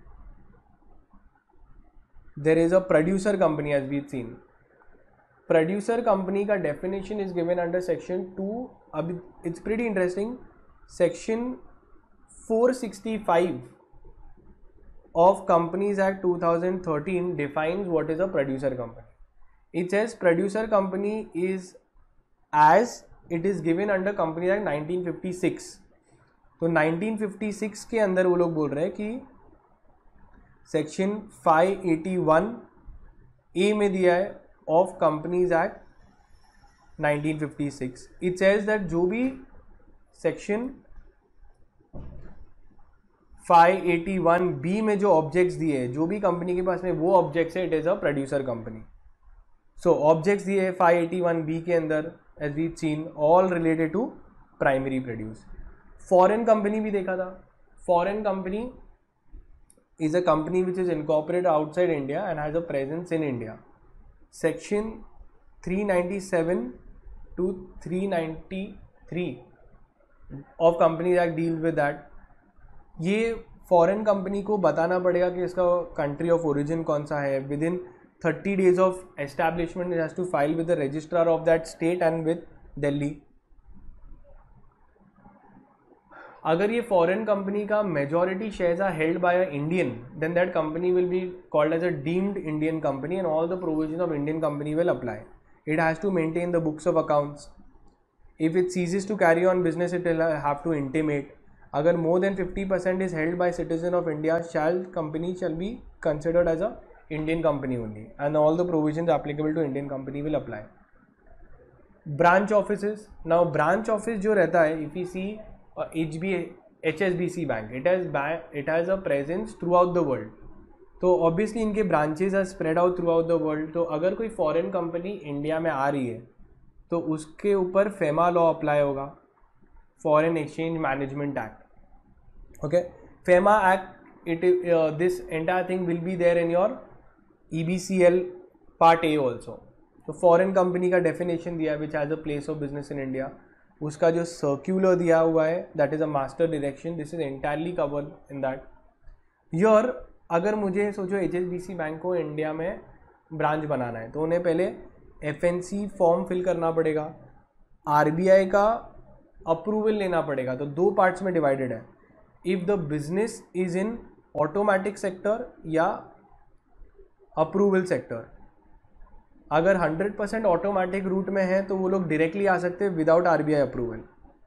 there is a producer company as we've seen. Producer company का definition is given under section two. अब it's pretty interesting. Section four sixty five of companies act two thousand thirteen defines what is a producer company. It says producer company is as it is given under company act nineteen fifty six. तो नाइनटीन फिफ्टी सिक्स के अंदर वो लोग बोल रहे हैं कि section five eighty one A में दिया है of Companies Act nineteen fifty six. It says that जो भी section five eighty one B में जो ऑब्जेक्ट्स दिए हैं, जो भी कंपनी के पास में वो ऑब्जेक्ट्स है, it is a producer company. So objects दिए फाइव एटी वन बी के अंदर as we seen all related to primary produce. Foreign company भी देखा था. Foreign company is a company which is incorporated outside India and has a presence in India. Section three ninety seven two three ninety three of companies act deal with that. ये फॉरेन कंपनी को बताना पड़ेगा कि इसका कंट्री ऑफ ओरिजिन कौन सा है. Within thirty days of establishment it has to file with the registrar of that state and with Delhi. अगर ये फॉरेन कंपनी का majority shares are held by a Indian, then that company will be called as a deemed Indian company and all the provision of Indian company will apply. it has to maintain the books of accounts. If it ceases to carry on business, it will have to intimate. Agar more than fifty percent is held by citizen of India, shall company shall be considered as a Indian company only, and all the provisions applicable to Indian company will apply. Branch offices. Now branch office जो रहता है, if you see uh, H B H S B C bank, it has bank, it has a presence throughout the world. तो ऑब्वियसली इनके branches are spread out throughout the world. तो अगर कोई फॉरेन कंपनी इंडिया में आ रही है तो उसके ऊपर फेमा लॉ अप्लाई होगा, foreign exchange management act. Okay, FEMA act, it this entire thing will be there in your E B C L part A also. तो फॉरेन कंपनी का डेफिनेशन दिया है which has a place of business in India. उसका जो सर्क्यूलर दिया हुआ है that is a master direction, this is entirely covered in that. Your अगर मुझे सोचो H S B C bank को इंडिया में ब्रांच बनाना है तो उन्हें पहले F N C form fill करना पड़ेगा, आर बी आई का अप्रूवल लेना पड़ेगा. तो दो पार्ट्स में डिवाइडेड है. If the business is in automatic sector या अप्रूवल सेक्टर. अगर हंड्रेड परसेंट ऑटोमेटिक रूट में है तो वो लोग डायरेक्टली आ सकते हैं without R B I approval.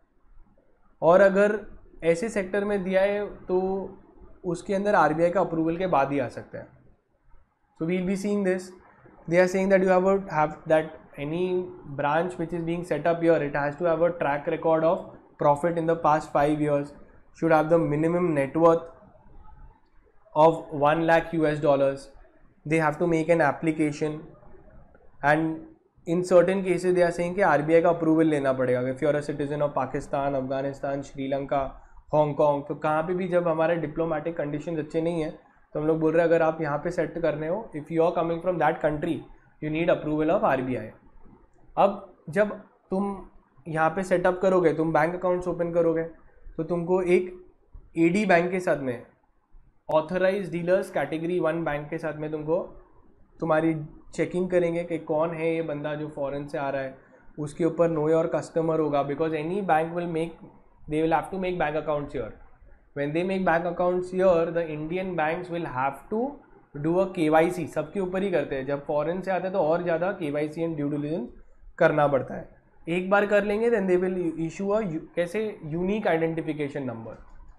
और अगर ऐसे सेक्टर में दिया है तो उसके अंदर आर बी आई का अप्रूवल के बाद ही आ सकते हैं. So we will be seeing this. They are saying that you have have that any branch which is being set up here, it has to have a track record of profit in the past five years, should have the minimum net worth of one lakh U S dollars. They have to make an application and in certain cases they are saying कि आर बी आई का अप्रूवल लेना पड़ेगा. If you are a citizen of Pakistan, Afghanistan, Sri Lanka, Hong Kong, तो कहाँ पे भी जब हमारे डिप्लोमेटिक कंडीशंस अच्छे नहीं हैं तो हम लोग बोल रहे हैं अगर आप यहाँ पे सेट करने हो, if you are coming from that country you need approval of R B I. अब जब तुम यहाँ पे सेटअप करोगे, तुम बैंक अकाउंट्स ओपन करोगे तो तुमको एक ए डी बैंक के साथ में, authorise dealers category one bank के साथ में तुमको तुम्हारी चेकिंग करेंगे कि कौन है ये बंदा जो फॉरेन से आ रहा है. उसके ऊपर नो योर कस्टमर होगा, because any bank will make they will have to make bank accounts here. When they make bank accounts here, the Indian banks will have to do a K Y C. सबके ऊपर ही करते हैं. जब फॉरेन से आते हैं तो और ज़्यादा K Y C and due diligence करना पड़ता है. एक बार कर लेंगे then they will issue a कैसे यूनिक आइडेंटिफिकेशन नंबर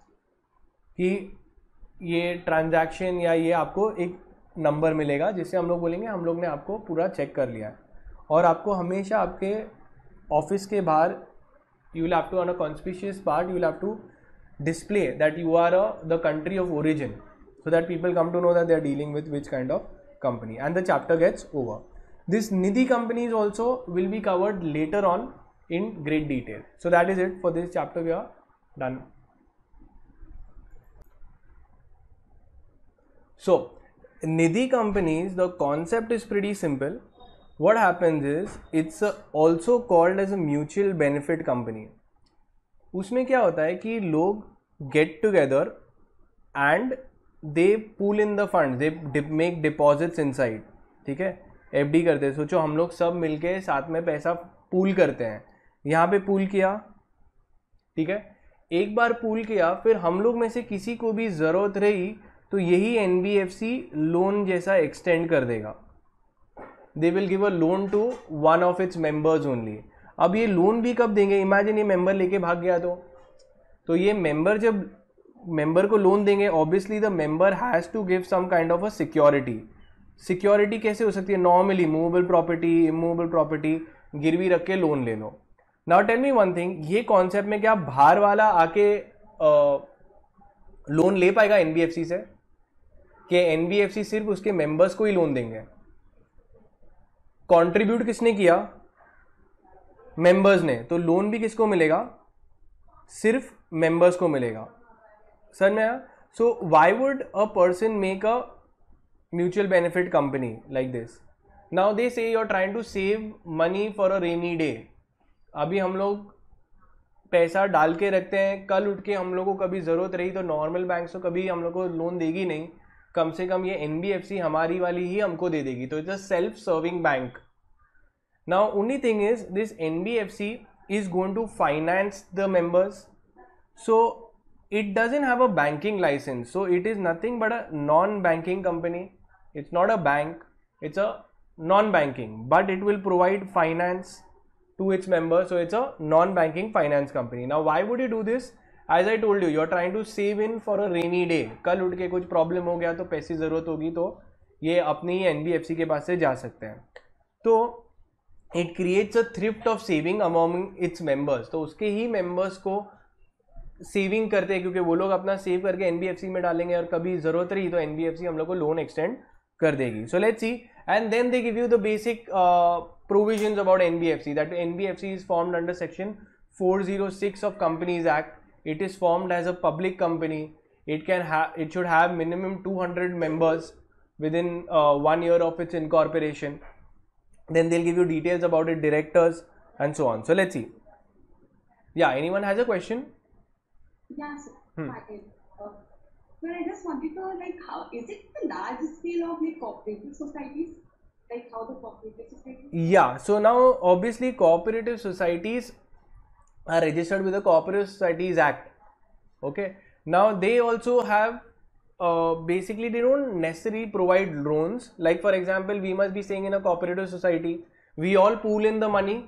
कि ये ट्रांजैक्शन या ये आपको एक नंबर मिलेगा जिससे हम लोग बोलेंगे हम लोग ने आपको पूरा चेक कर लिया है. और आपको हमेशा आपके ऑफिस के बाहर you will have to, on a conspicuous part, you will have to display that you are a, the country of origin, so that people come to know that they are dealing with which kind of company, and the chapter gets over. This Nidhi companies also will be covered later on in great detail. So that is it for this chapter. We are done. So Nidhi companies, the concept is pretty simple. What happens is it's also called as a mutual benefit company. उसमें क्या होता है कि लोग get together and they pool in the funds, they make deposits inside. ठीक है, एफ डी करते हैं. सोचो हम लोग सब मिलके साथ में पैसा पूल करते हैं. यहाँ पे पूल किया, ठीक है, एक बार पूल किया, फिर हम लोग में से किसी को भी ज़रूरत रही तो यही N B F C loan जैसा एक्सटेंड कर देगा. They will give a loan to one of its members only. अब ये लोन भी कब देंगे? इमेजिन ये मेंबर लेके भाग गया तो तो ये मेंबर जब मेंबर को लोन देंगे, obviously the member has to give some kind of a security. Security कैसे हो सकती है? Normally movable property, immovable property गिरवी रख के लोन ले लो. Now tell me one thing, ये कॉन्सेप्ट में क्या बाहर वाला आके लोन ले पाएगा एनबीएफसी से? कि एनबीएफसी सिर्फ उसके मेंबर्स को ही लोन देंगे? कंट्रीब्यूट किसने किया? मेंबर्स ने. तो लोन भी किसको मिलेगा? सिर्फ मेंबर्स को मिलेगा. सर में so why would a person make a mutual benefit company like this? Now they say you are trying to save money for a rainy day. अभी हम लोग पैसा डाल के रखते हैं, कल उठ के हम लोग को कभी ज़रूरत रही तो नॉर्मल बैंक तो कभी हम लोग को लोन देगी नहीं, कम से कम ये एनबीएफसी हमारी वाली ही हमको दे देगी. तो it's a self serving bank. Now only thing is this NBFC is going to finance the members, so it doesn't have a banking license, so it is nothing but a non-banking company. It's not a bank, it's a non-banking, but it will provide finance to its members, so it's a non-banking finance company. Now why would you do this? As I told you, you're trying to save in for a rainy day. कल उठ के कुछ प्रॉब्लम हो गया तो पैसे ज़रूरत होगी, तो ये अपनी ही एन बी एफ सी के पास से जा सकते हैं. तो it creates a thrift of saving among its members. तो उसके ही मेंबर्स को सेविंग करते हैं, क्योंकि वो लोग अपना सेव करके एन बी एफ सी में डालेंगे और कभी ज़रूरत रही तो एन बी एफ सी हम लोग को लोन एक्सटेंड कर देगी. So let's see, and then they give you the basic provisions about N B F C, that N B F C is formed under section four oh six of Companies Act. It is formed as a public company. It can have, it should have minimum two hundred members within uh, one year of its incorporation. Then they'll give you details about its directors and so on. So let's see. Yeah, anyone has a question? Yeah, sir. Hmm. Uh, so I just wanted to, like, how is it the large scale of like cooperative societies? Like how the cooperative societies? Yeah, so now obviously cooperative societies are registered with the Cooperative Societies Act. Okay, now they also have uh, basically they don't necessarily provide loans. Like for example, we must be saying in a cooperative society, we all pool in the money,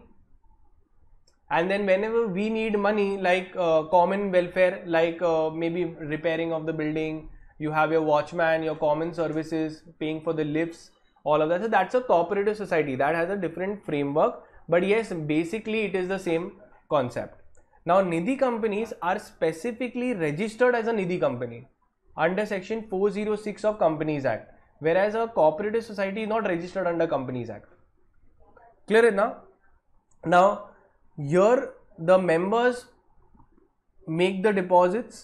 and then whenever we need money, like uh, common welfare, like uh, maybe repairing of the building, you have your watchman, your common services, paying for the lifts, all of that. So that's a cooperative society that has a different framework, but yes, basically it is the same concept. Now Nidhi companies are specifically registered as a Nidhi company under section four oh six of Companies Act, whereas a cooperative society is not registered under Companies Act. Clear it now? Now here the members make the deposits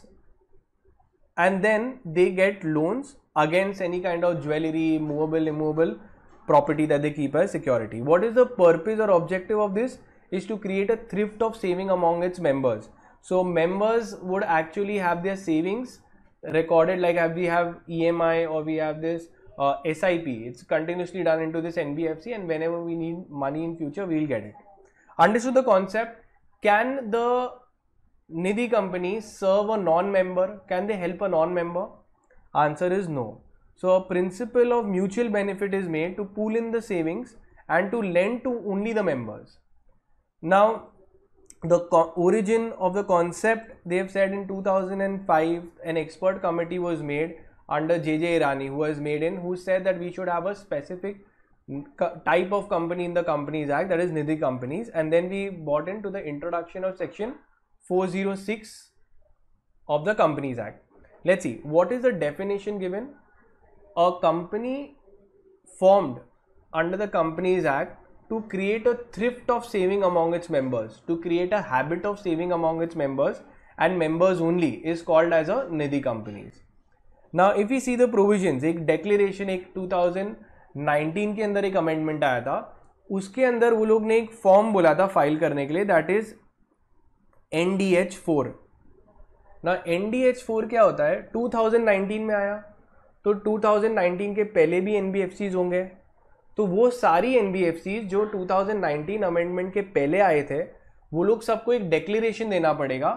and then they get loans against any kind of jewelry, movable, immovable property that they keep as security. What is the purpose or objective of this? Is to create a thrift of saving among its members. So members would actually have their savings recorded, like we have E M I or we have this uh, S I P. It's continuously done into this N B F C, and whenever we need money in future, we will get it. Understood the concept? Can the Nidhi company serve a non-member? Can they help a non-member? Answer is no. So a principle of mutual benefit is made to pool in the savings and to lend to only the members. Now the origin of the concept, they have said in two thousand five an expert committee was made under J J Irani, who was made in, who said that we should have a specific type of company in the Companies Act, that is Nidhi companies, and then we brought into the introduction of section four oh six of the Companies Act. Let's see, what is the definition given? A company formed under the Companies Act to create a thrift of saving among its members, to create a habit of saving among its members and members only, is called as a Nidhi companies. Now if we see the provisions, एक declaration एक two thousand nineteen के अंदर एक amendment आया था, उसके अंदर वो लोग ने एक फॉर्म बोला था फाइल करने के लिए, that is N D H four. ना N D H four क्या होता है? two thousand nineteen में आया, तो two thousand nineteen के पहले भी N B F Cs होंगे, तो वो सारी N B F Cs जो two thousand nineteen अमेंडमेंट के पहले आए थे, वो लोग सबको एक डिक्लेरेशन देना पड़ेगा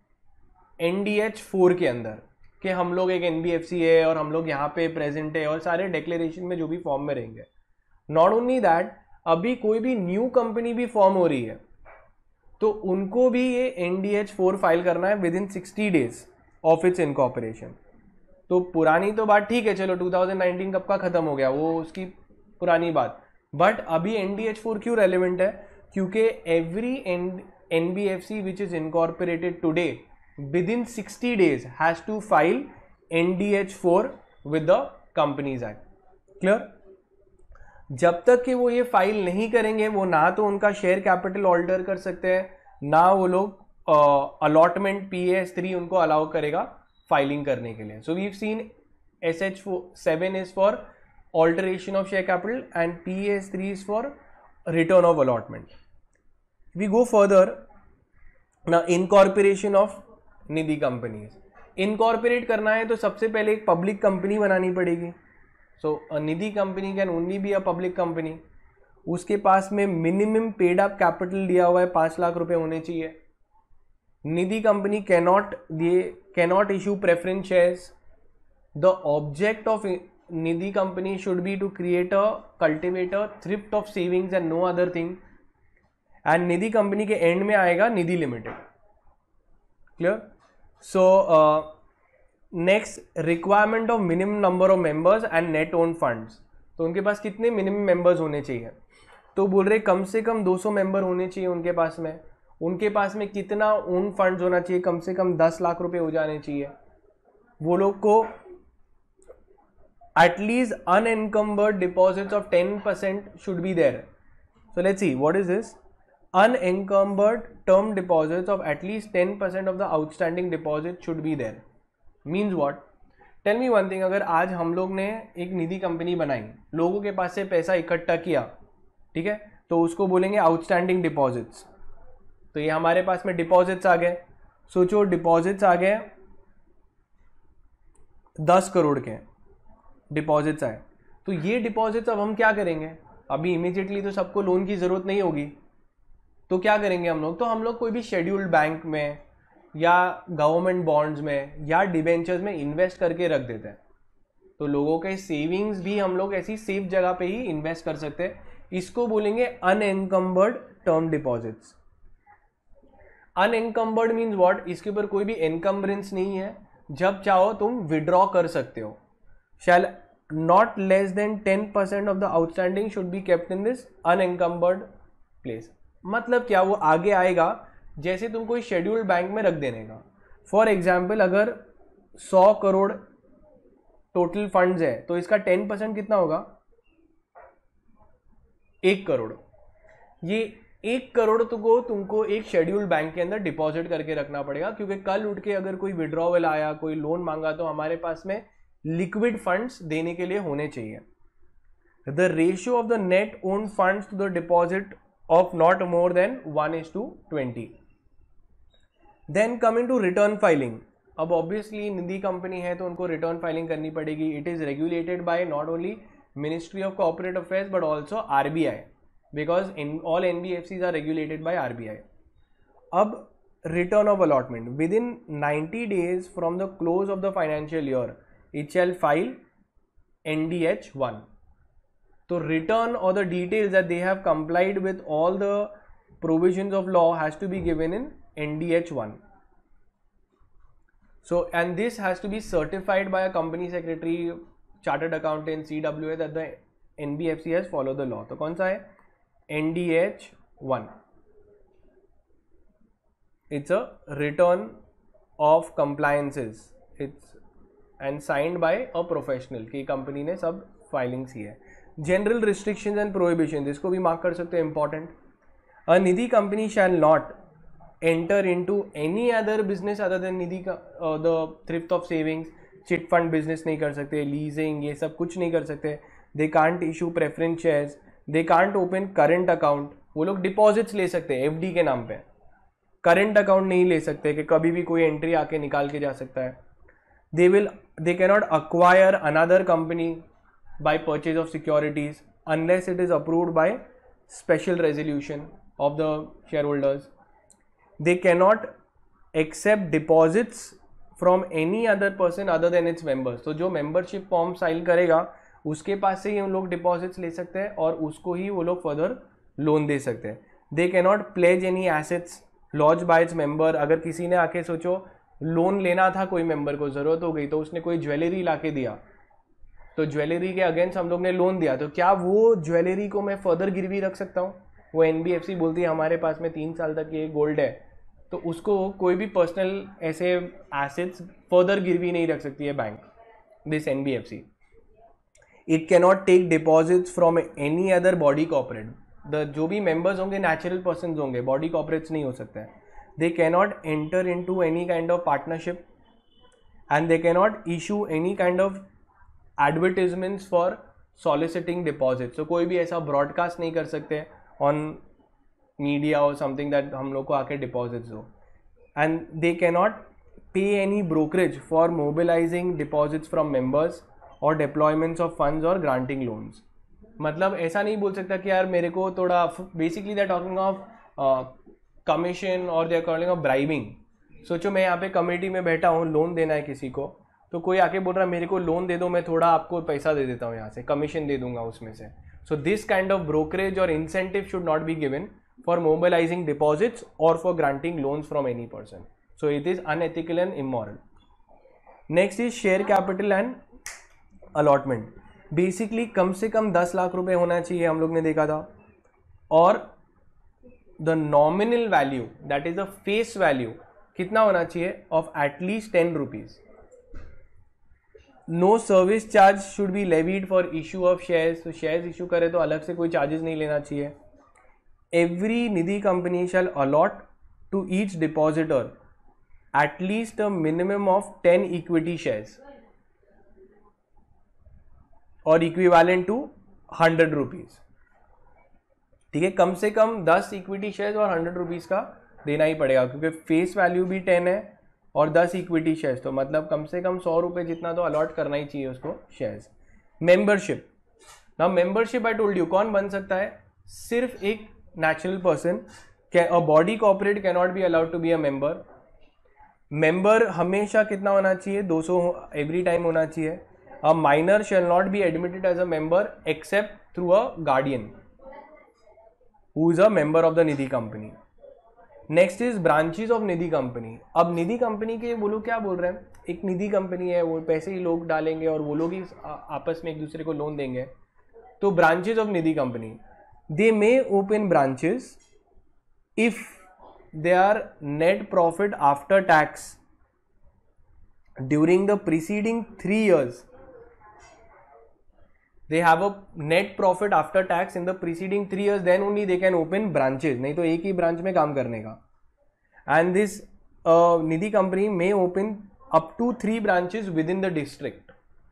N D H four के अंदर कि हम लोग एक N B F C है और हम लोग यहाँ पे प्रेजेंट है, और सारे डिक्लेरेशन में जो भी फॉर्म में रहेंगे. नॉट ओनली दैट, अभी कोई भी न्यू कंपनी भी फॉर्म हो रही है तो उनको भी ये N D H four file करना है within sixty days of its incorporation. तो पुरानी तो बात ठीक है, चलो two thousand nineteen कब का खत्म हो गया, वो उसकी पुरानी बात, बट अभी N D H four क्यों रेलेवेंट है? क्योंकि every N B F C which is incorporated today within sixty days has to file N D H four with the companies act. Clear? जब तक कि वो ये फाइल नहीं करेंगे, वो ना तो उनका शेयर कैपिटल ऑल्टर कर सकते हैं, ना वो लोग allotment P A S three उनको अलाउ करेगा फाइलिंग करने के लिए. So we have seen S H seven is for alteration of share capital and P A S three is for return of allotment. We go further. Now incorporation of Nidhi companies. Incorporate करना है तो सबसे पहले एक पब्लिक कंपनी बनानी पड़ेगी. So a Nidhi company can only be a public company. उसके पास में मिनिमम पेड अप कैपिटल दिया हुआ है पाँच लाख रुपए होने चाहिए. Nidhi company cannot they cannot issue preference shares. The object of Nidhi company should be to create a cultivate a thrift of savings and no other thing. And Nidhi company के एंड में आएगा Nidhi limited. Clear? So next, requirement of minimum number of members and net own funds. तो उनके पास कितने मिनिमम मेंबर्स होने चाहिए? तो बोल रहे कम से कम दो सौ मेंबर होने चाहिए उनके पास में. उनके पास में कितना ओन फंड्स होना चाहिए? कम से कम दस लाख रुपए हो जाने चाहिए. वो लोग को at least unencumbered deposits of ten percent should be there. So let's see what is this. Unencumbered term deposits of at least ten percent of the outstanding deposit should be there. Means what? Tell me one thing. अगर आज हम लोग ने एक निधि कंपनी बनाई, लोगों के पास से पैसा इकट्ठा किया, ठीक है, तो उसको बोलेंगे आउटस्टैंडिंग डिपॉजिट्स. तो ये हमारे पास में डिपॉजिट्स आ गए. सोचो डिपॉजिट्स आ गए दस करोड़ के डिपॉजिट्स आए. तो ये डिपॉजिट्स अब हम क्या करेंगे? अभी इमीडिएटली तो सबको लोन की जरूरत नहीं होगी. तो क्या करेंगे हम लोग? तो हम लोग कोई भी शेड्यूल्ड बैंक में या गवर्नमेंट बॉन्ड्स में या डिबेंचर्स में इन्वेस्ट करके रख देते हैं. तो लोगों के सेविंग्स भी हम लोग ऐसी सेफ जगह पे ही इन्वेस्ट कर सकते हैं. इसको बोलेंगे unencumbered term deposits. Unencumbered means what? इसके ऊपर कोई भी एनकम्बरेंस नहीं है. जब चाहो तुम विड्रॉ कर सकते हो. Shall not less than ten percent of the outstanding should be kept in this unencumbered place. मतलब क्या? वो आगे आएगा जैसे तुम कोई शेड्यूल्ड बैंक में रख देने का. फॉर एग्जाम्पल अगर सौ करोड़ टोटल फंड्स है तो इसका टेन परसेंट कितना होगा? एक करोड़. ये एक करोड़ तुमको तुमको एक शेड्यूल्ड बैंक के अंदर डिपॉजिट करके रखना पड़ेगा, क्योंकि कल उठ के अगर कोई विड्रॉवल आया, कोई लोन मांगा, तो हमारे पास में लिक्विड फंड्स देने के लिए होने चाहिए. The ratio of the net own funds to the deposit of not more than one is to twenty. Then coming to return filing. अब ऑब्वियसली निधि कंपनी है तो उनको रिटर्न फाइलिंग करनी पड़ेगी. It is regulated by not only ministry of corporate affairs but also RBI, because in all N B F Cs are regulated by R B I. अब return of allotment within ninety days from the close of the financial year it shall file N D H one. तो return or the details that they have complied with all the provisions of law has to be given in N D H one. So and this has to be certified by a company secretary, chartered accountant, C W A that the N B F C has followed the law. तो कौन सा है? N D H one. It's a return of compliances. It's and signed by a professional कि कंपनी ने सब फाइलिंग्स की है. जनरल रिस्ट्रिक्शंस एंड प्रोहिबिशन, इसको भी मार्क कर सकते हैं important. A Nidhi company shall not enter into any other business other than Nidhi का the thrift of savings. Chit fund business नहीं कर सकते, लीजिंग ये सब कुछ नहीं कर सकते. They can't issue preference shares, they can't open current account. वो लोग डिपॉजिट्स ले सकते हैं एफडी के नाम पे, करेंट अकाउंट नहीं ले सकते कि कभी भी कोई एंट्री आके निकाल के जा सकता है. They will they can not acquire another company by purchase of securities unless it is approved by special resolution of the shareholders. They can not accept deposits from any other person other than its members. तो जो मेंबरशिप फॉर्म साइन करेगा उसके पास से ही उन लोग डिपॉजिट्स ले सकते हैं और उसको ही वो लोग फर्दर लोन दे सकते हैं. They can not pledge any assets lodged by its member. अगर किसी ने आके सोचो लोन लेना था, कोई मेंबर को जरूरत हो गई तो उसने कोई ज्वेलरी ला के दिया, तो ज्वेलरी के अगेंस्ट हम लोग ने लोन दिया, तो क्या वो ज्वेलरी को मैं फर्दर गिरवी रख सकता हूँ? वो एनबीएफसी बोलती है हमारे पास में तीन साल तक ये गोल्ड है, तो उसको कोई भी पर्सनल ऐसे एसेट्स फर्दर गिरवी नहीं रख सकती है bank, this NBFC. It can not take deposits from any other body corporate. The जो भी मेंबर्स होंगे नेचुरल पर्सन होंगे, बॉडी कॉर्पोरेट्स नहीं हो सकते हैं. They can not enter into any kind of partnership and they can not issue any kind of advertisements for soliciting deposit. तो कोई भी ऐसा ब्रॉडकास्ट नहीं कर सकते ऑन मीडिया और समथिंग दैट हम लोग को आके डिपॉजिट्स हो. And they can not pay any brokerage for mobilising deposits from members और डिप्लॉयमेंट्स ऑफ फंड्स और ग्रांटिंग लोन्स. मतलब ऐसा नहीं बोल सकता कि यार मेरे को थोड़ा, basically they are talking of commission और they are talking of bribing. सोचो मैं यहाँ पे कमेटी में बैठा हूँ, लोन देना है किसी को, तो कोई आके बोल रहा है मेरे को लोन दे दो, मैं थोड़ा आपको पैसा दे देता हूँ यहाँ से, कमीशन दे दूंगा उसमें से. So this kind of brokerage और incentive should not be given for mobilising deposits और for granting loans from any person. So it is unethical and immoral. Next is share capital and allotment. Basically कम से कम दस लाख रुपए होना चाहिए, हम लोग ने देखा था, और the nominal value that is the face value कितना होना चाहिए of at least ten rupees. No service charge should be levied for issue of shares. तो शेयर्स इशू करे तो अलग से कोई चार्जेस नहीं लेना चाहिए. Every Nidhi company shall allot to each depositor at least a minimum of ten equity shares और इक्विवेलेंट टू हंड्रेड रुपीज. ठीक है, कम से कम दस इक्विटी शेयर्स और हंड्रेड रुपीज का देना ही पड़ेगा, क्योंकि फेस वैल्यू भी टेन है और दस इक्विटी शेयर्स, तो मतलब कम से कम सौ रुपये जितना तो अलॉट करना ही चाहिए उसको shares. Membership. Now membership I told you कौन बन सकता है, सिर्फ एक natural person. A body corporate can not be allowed to be a member. Member हमेशा कितना होना चाहिए, दो सौ एवरी टाइम होना चाहिए. A minor shall not be admitted as a member except through a guardian who is a member of the Nidhi company. Next is branches of Nidhi company. अब निधि कंपनी के वो लोग क्या बोल रहे हैं, एक निधि कंपनी है, वो पैसे ही लोग डालेंगे और वो लोग ही आपस में एक दूसरे को लोन देंगे. तो branches of Nidhi company, they may open branches if they are net profit after tax during the preceding three years. they have a net profit after tax in the preceding three years, then only they can open branches. नहीं तो एक ही ब्रांच में काम करने का. and this uh, Nidhi company may open up to three branches within the district.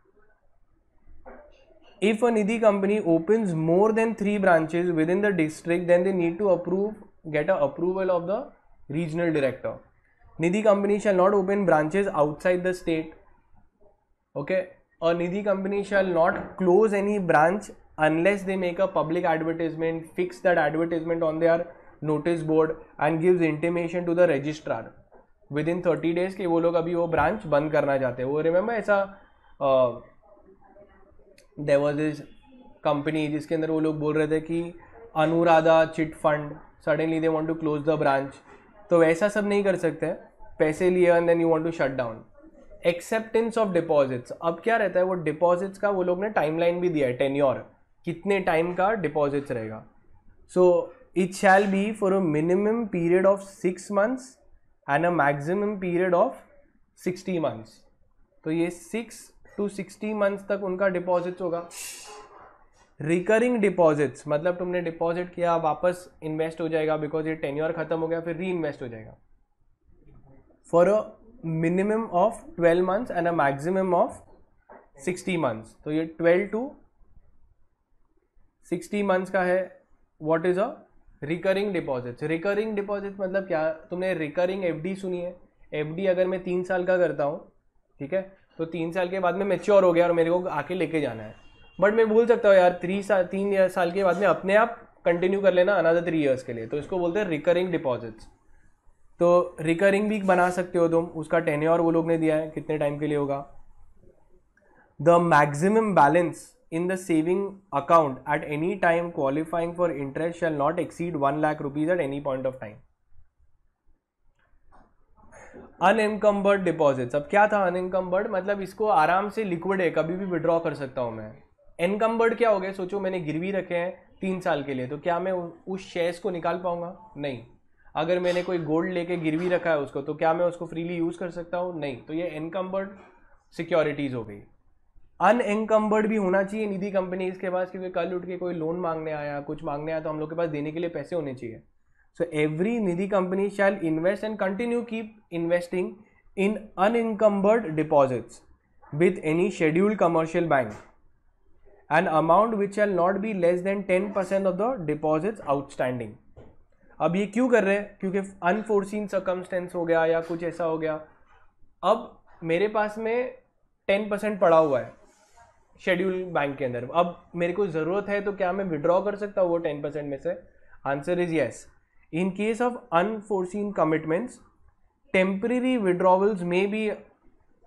if a Nidhi company opens more than three branches within the district, then they need to approve get a approval of the regional director. Nidhi company shall not open branches outside the state. okay, a Nidhi company shall not close any branch unless they make a public advertisement, fix that advertisement on their notice board and gives intimation to the registrar within thirty days कि वो लोग अभी वो branch बंद करना चाहते हैं. वो remember ऐसा uh, there was this company जिसके अंदर वो लोग बोल रहे थे कि Anuradha chit fund suddenly they want to close the branch. तो वैसा सब नहीं कर सकते, पैसे लिए and then you want to shut down. Acceptance of deposits. अब क्या रहता है, वो डिपॉजिट्स का वो लोग ने टाइमलाइन भी दिया है, टेन्योर कितने टाइम का डिपॉजिट्स रहेगा. So it shall be for a minimum period of six months and a maximum period of sixty months. तो ये सिक्स टू सिक्सटी मंथ्स तक उनका डिपॉजिट्स होगा. रिकरिंग डिपॉजिट्स मतलब तुमने डिपॉजिट किया, वापस इन्वेस्ट हो जाएगा, बिकॉज ये टेन्योर खत्म हो गया, फिर री इन्वेस्ट हो जाएगा. For a minimum of twelve months and a maximum of sixty months. तो ये ट्वेल्व टू सिक्सटी मंथ्स का है. What is a recurring deposits. Recurring deposit मतलब क्या, तुमने रिकरिंग एफडी सुनी है. एफडी अगर मैं तीन साल का करता हूँ, ठीक है, तो तीन साल के बाद में मैच्योर हो गया और मेरे को आके लेके जाना है, बट मैं बोल सकता हूँ यार थ्री साल तीन साल के बाद में अपने आप कंटिन्यू कर लेना अनदर थ्री इयर्स के लिए, तो इसको बोलते हैं रिकरिंग डिपॉजिट्स. तो रिकरिंग भी बना सकते हो तुम, उसका टेन्योर वो लोग ने दिया है कितने टाइम के लिए होगा. The maximum balance in the saving account at any time qualifying for interest shall not exceed one lakh rupees at any point of time. Unencumbered deposits. अब क्या था अनएनकम्बर्ड, मतलब इसको आराम से लिक्विड है, कभी भी विड्रॉ कर सकता हूं मैं. एनकम्बर्ड क्या हो गया, सोचो मैंने गिरवी रखे हैं तीन साल के लिए, तो क्या मैं उस शेयर्स को निकाल पाऊंगा, नहीं. अगर मैंने कोई गोल्ड लेके गिरवी रखा है उसको, तो क्या मैं उसको फ्रीली यूज कर सकता हूँ, नहीं. तो ये एनकम्बर्ड सिक्योरिटीज हो गई. अनएनकम्बर्ड भी होना चाहिए निधि कंपनी इसके पास, क्योंकि कल उठ के कोई लोन मांगने आया, कुछ मांगने आया, तो हम लोग के पास देने के लिए पैसे होने चाहिए. So every Nidhi company shall invest and continue keep investing in unencumbered deposits with any scheduled commercial bank. An amount which shall not be less than ten percent of the deposits outstanding. अब ये क्यों कर रहे हैं, क्योंकि अनफोर्सीन सर्कमस्टेंस हो गया या कुछ ऐसा हो गया. अब मेरे पास में टेन परसेंट पड़ा हुआ है शेड्यूल बैंक के अंदर, अब मेरे को ज़रूरत है, तो क्या मैं विड्रॉ कर सकता हूँ वो टेन परसेंट में से. Answer is yes. In case of unforeseen commitments temporary withdrawals may be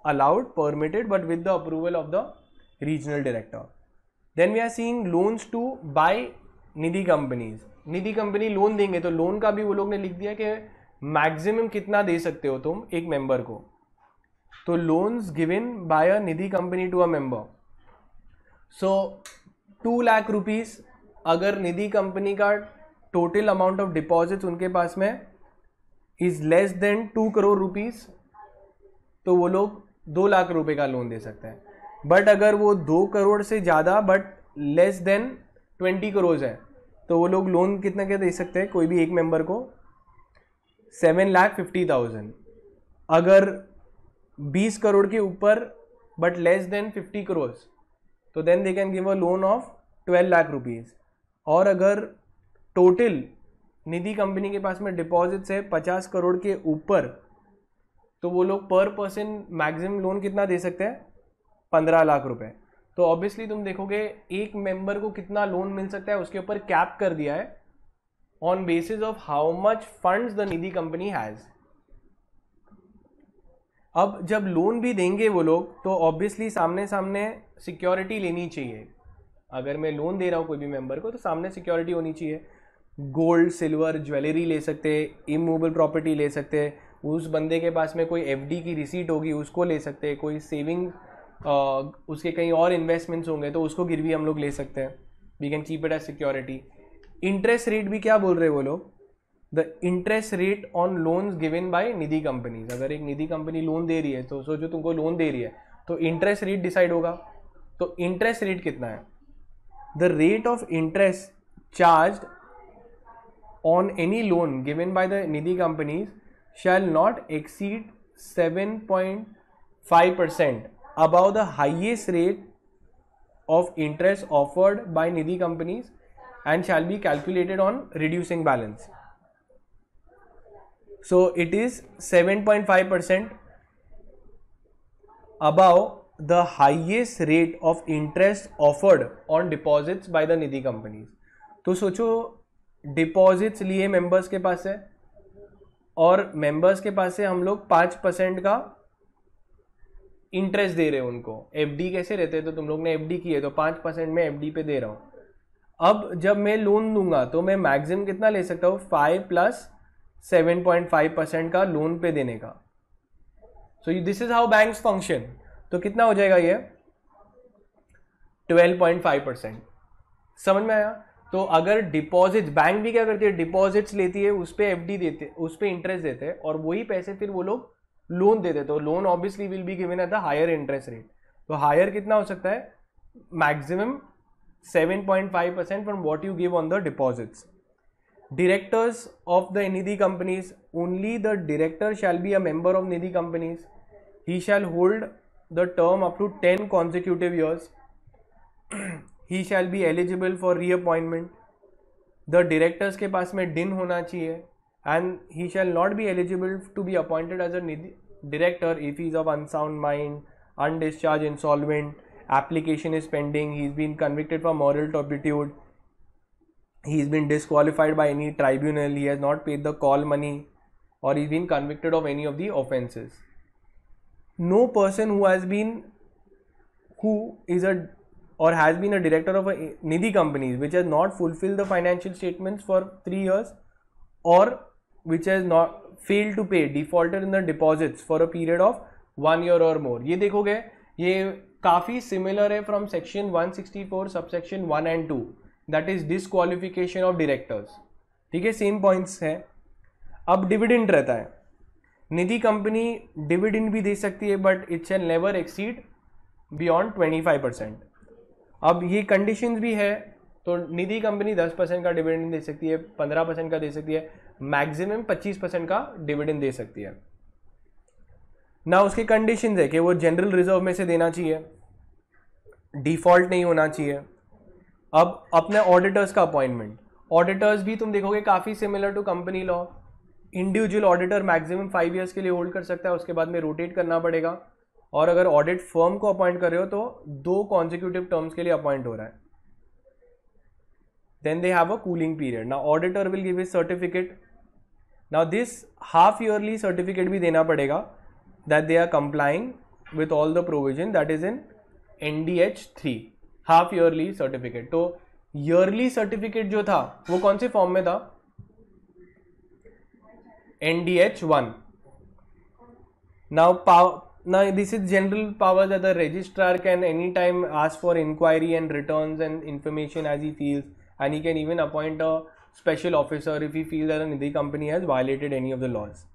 allowed, permitted, but with the approval of the regional director. Then we are seeing loans to by Nidhi companies. Nidhi company loan देंगे तो लोन का भी वो लोग ने लिख दिया कि मैक्सिमम कितना दे सकते हो तुम एक मेंबर को. तो loans given by a Nidhi company to a member. So two lakh rupees अगर निधि कंपनी का टोटल अमाउंट ऑफ डिपॉजिट्स उनके पास में is less than two crore rupees तो वो लोग दो लाख रुपए का लोन दे सकते हैं. बट अगर वो दो करोड़ से ज़्यादा but less than twenty crore है तो वो लोग लोन कितना क्या दे सकते हैं कोई भी एक मेंबर को सेवन लाख फिफ्टी थाउजेंड. अगर बीस करोड़ के ऊपर but less than fifty crore तो then they can give a loan of twelve lakh rupees. और अगर टोटल निधि कंपनी के पास में डिपॉजिट्स है पचास करोड़ के ऊपर तो वो लोग पर पर्सन मैक्सिमम लोन कितना दे सकते हैं पंद्रह लाख रुपए. तो ऑब्वियसली तुम देखोगे एक मेंबर को कितना लोन मिल सकता है उसके ऊपर कैप कर दिया है on basis of how much funds the Nidhi company has. अब जब लोन भी देंगे वो लोग तो ऑब्वियसली सामने सामने सिक्योरिटी लेनी चाहिए. अगर मैं लोन दे रहा हूँ कोई भी मेंबर को तो सामने सिक्योरिटी होनी चाहिए. गोल्ड सिल्वर ज्वेलरी ले सकते, इमूवेबल प्रॉपर्टी ले सकते, उस बंदे के पास में कोई एफडी की रिसीट होगी उसको ले सकते, कोई सेविंग उसके कहीं और इन्वेस्टमेंट्स होंगे तो उसको गिरवी हम लोग ले सकते हैं. We can keep it as security. Interest rate भी क्या बोल रहे हैं वो लोग, the interest rate on loans given by Nidhi companies. अगर एक निधि कंपनी लोन दे रही है तो सोचो तुमको लोन दे रही है तो इंटरेस्ट रेट डिसाइड होगा. तो इंटरेस्ट रेट कितना है, the rate of interest charged on any loan given by the Nidhi companies shall not exceed seven point five percent above the highest rate of interest offered by Nidhi companies and shall be calculated on reducing balance. So it is seven point five percent above the highest rate of interest offered on deposits by the Nidhi companies. तो सोचो डिपॉजिट्स लिए मेंबर्स के पास है और मेंबर्स के पास से हम लोग पाँच परसेंट का इंटरेस्ट दे रहे हो उनको. एफडी कैसे रहते हैं तो तुम लोग ने एफडी की है तो पाँच परसेंट में एफडी पे दे रहा हूँ. अब जब मैं लोन दूंगा तो मैं मैक्सिमम कितना ले सकता हूँ five plus seven point five percent का लोन पे देने का. So this is how banks function. तो कितना हो जाएगा ये ट्वेल्व पॉइंट फाइव परसेंट. समझ में आया. तो अगर डिपॉजिट बैंक भी क्या करती है डिपॉजिट्स लेती है उस पर एफडी देते उस पर इंटरेस्ट देते हैं और वही पैसे फिर वो लोग लोन दे देते. तो loan obviously will be given at the higher interest rate. तो हायर कितना हो सकता है maximum seven point five percent from what you give on the deposits. Directors of the Nidhi companies, only the director shall be a member of Nidhi companies. He shall hold the term up to ten consecutive years. He shall be eligible for reappointment. The directors के पास में din होना चाहिए and he shall not be eligible to be appointed as a Nidhi director if he is of unsound mind, undischarged, insolvent, application is pending, he has been convicted for moral turpitude, he has been disqualified by any tribunal, he has not paid the call money, or he has been convicted of any of the offences. No person who has been who is a or has been a director of a Nidhi companies which has not fulfilled the financial statements for three years or which has not failed to pay, defaulted in the deposits for a period of one year or more. ये देखोगे ये काफ़ी similar है from section one sixty-four subsection one and two, that is disqualification of directors. ठीक है, सेम पॉइंट्स हैं. अब डिविडेंड रहता है. निधि कंपनी डिविडेंड भी दे सकती है but it shall never exceed beyond twenty five percent. अब ये कंडीशंस भी है. तो निधि कंपनी दस परसेंट का डिविडेंड दे सकती है, पंद्रह परसेंट का दे सकती है, मैक्सिमम पच्चीस परसेंट का डिविडेंड दे सकती है. ना उसके कंडीशंस है कि वो जनरल रिजर्व में से देना चाहिए, डिफॉल्ट नहीं होना चाहिए. अब अपने ऑडिटर्स का अपॉइंटमेंट, ऑडिटर्स भी तुम देखोगे काफ़ी similar to company law. Individual auditor maximum five years के लिए होल्ड कर सकता है, उसके बाद में रोटेट करना पड़ेगा. और अगर ऑडिट फर्म को अपॉइंट कर रहे हो तो दो कॉन्जिक्यूटिव टर्म्स के लिए अपॉइंट हो रहा है. Then they have a cooling period. Now auditor will give his certificate. Now this half yearly certificate भी देना पड़ेगा that they are complying with all the provision that is in N D H three, half yearly certificate. तो yearly certificate जो था वो कौन से फॉर्म में था? N D H one. Now power, now this is general powers that the registrar can anytime ask for inquiry and returns and information as he feels, and he can even appoint a special officer if he feels that a Nidhi company has violated any of the laws.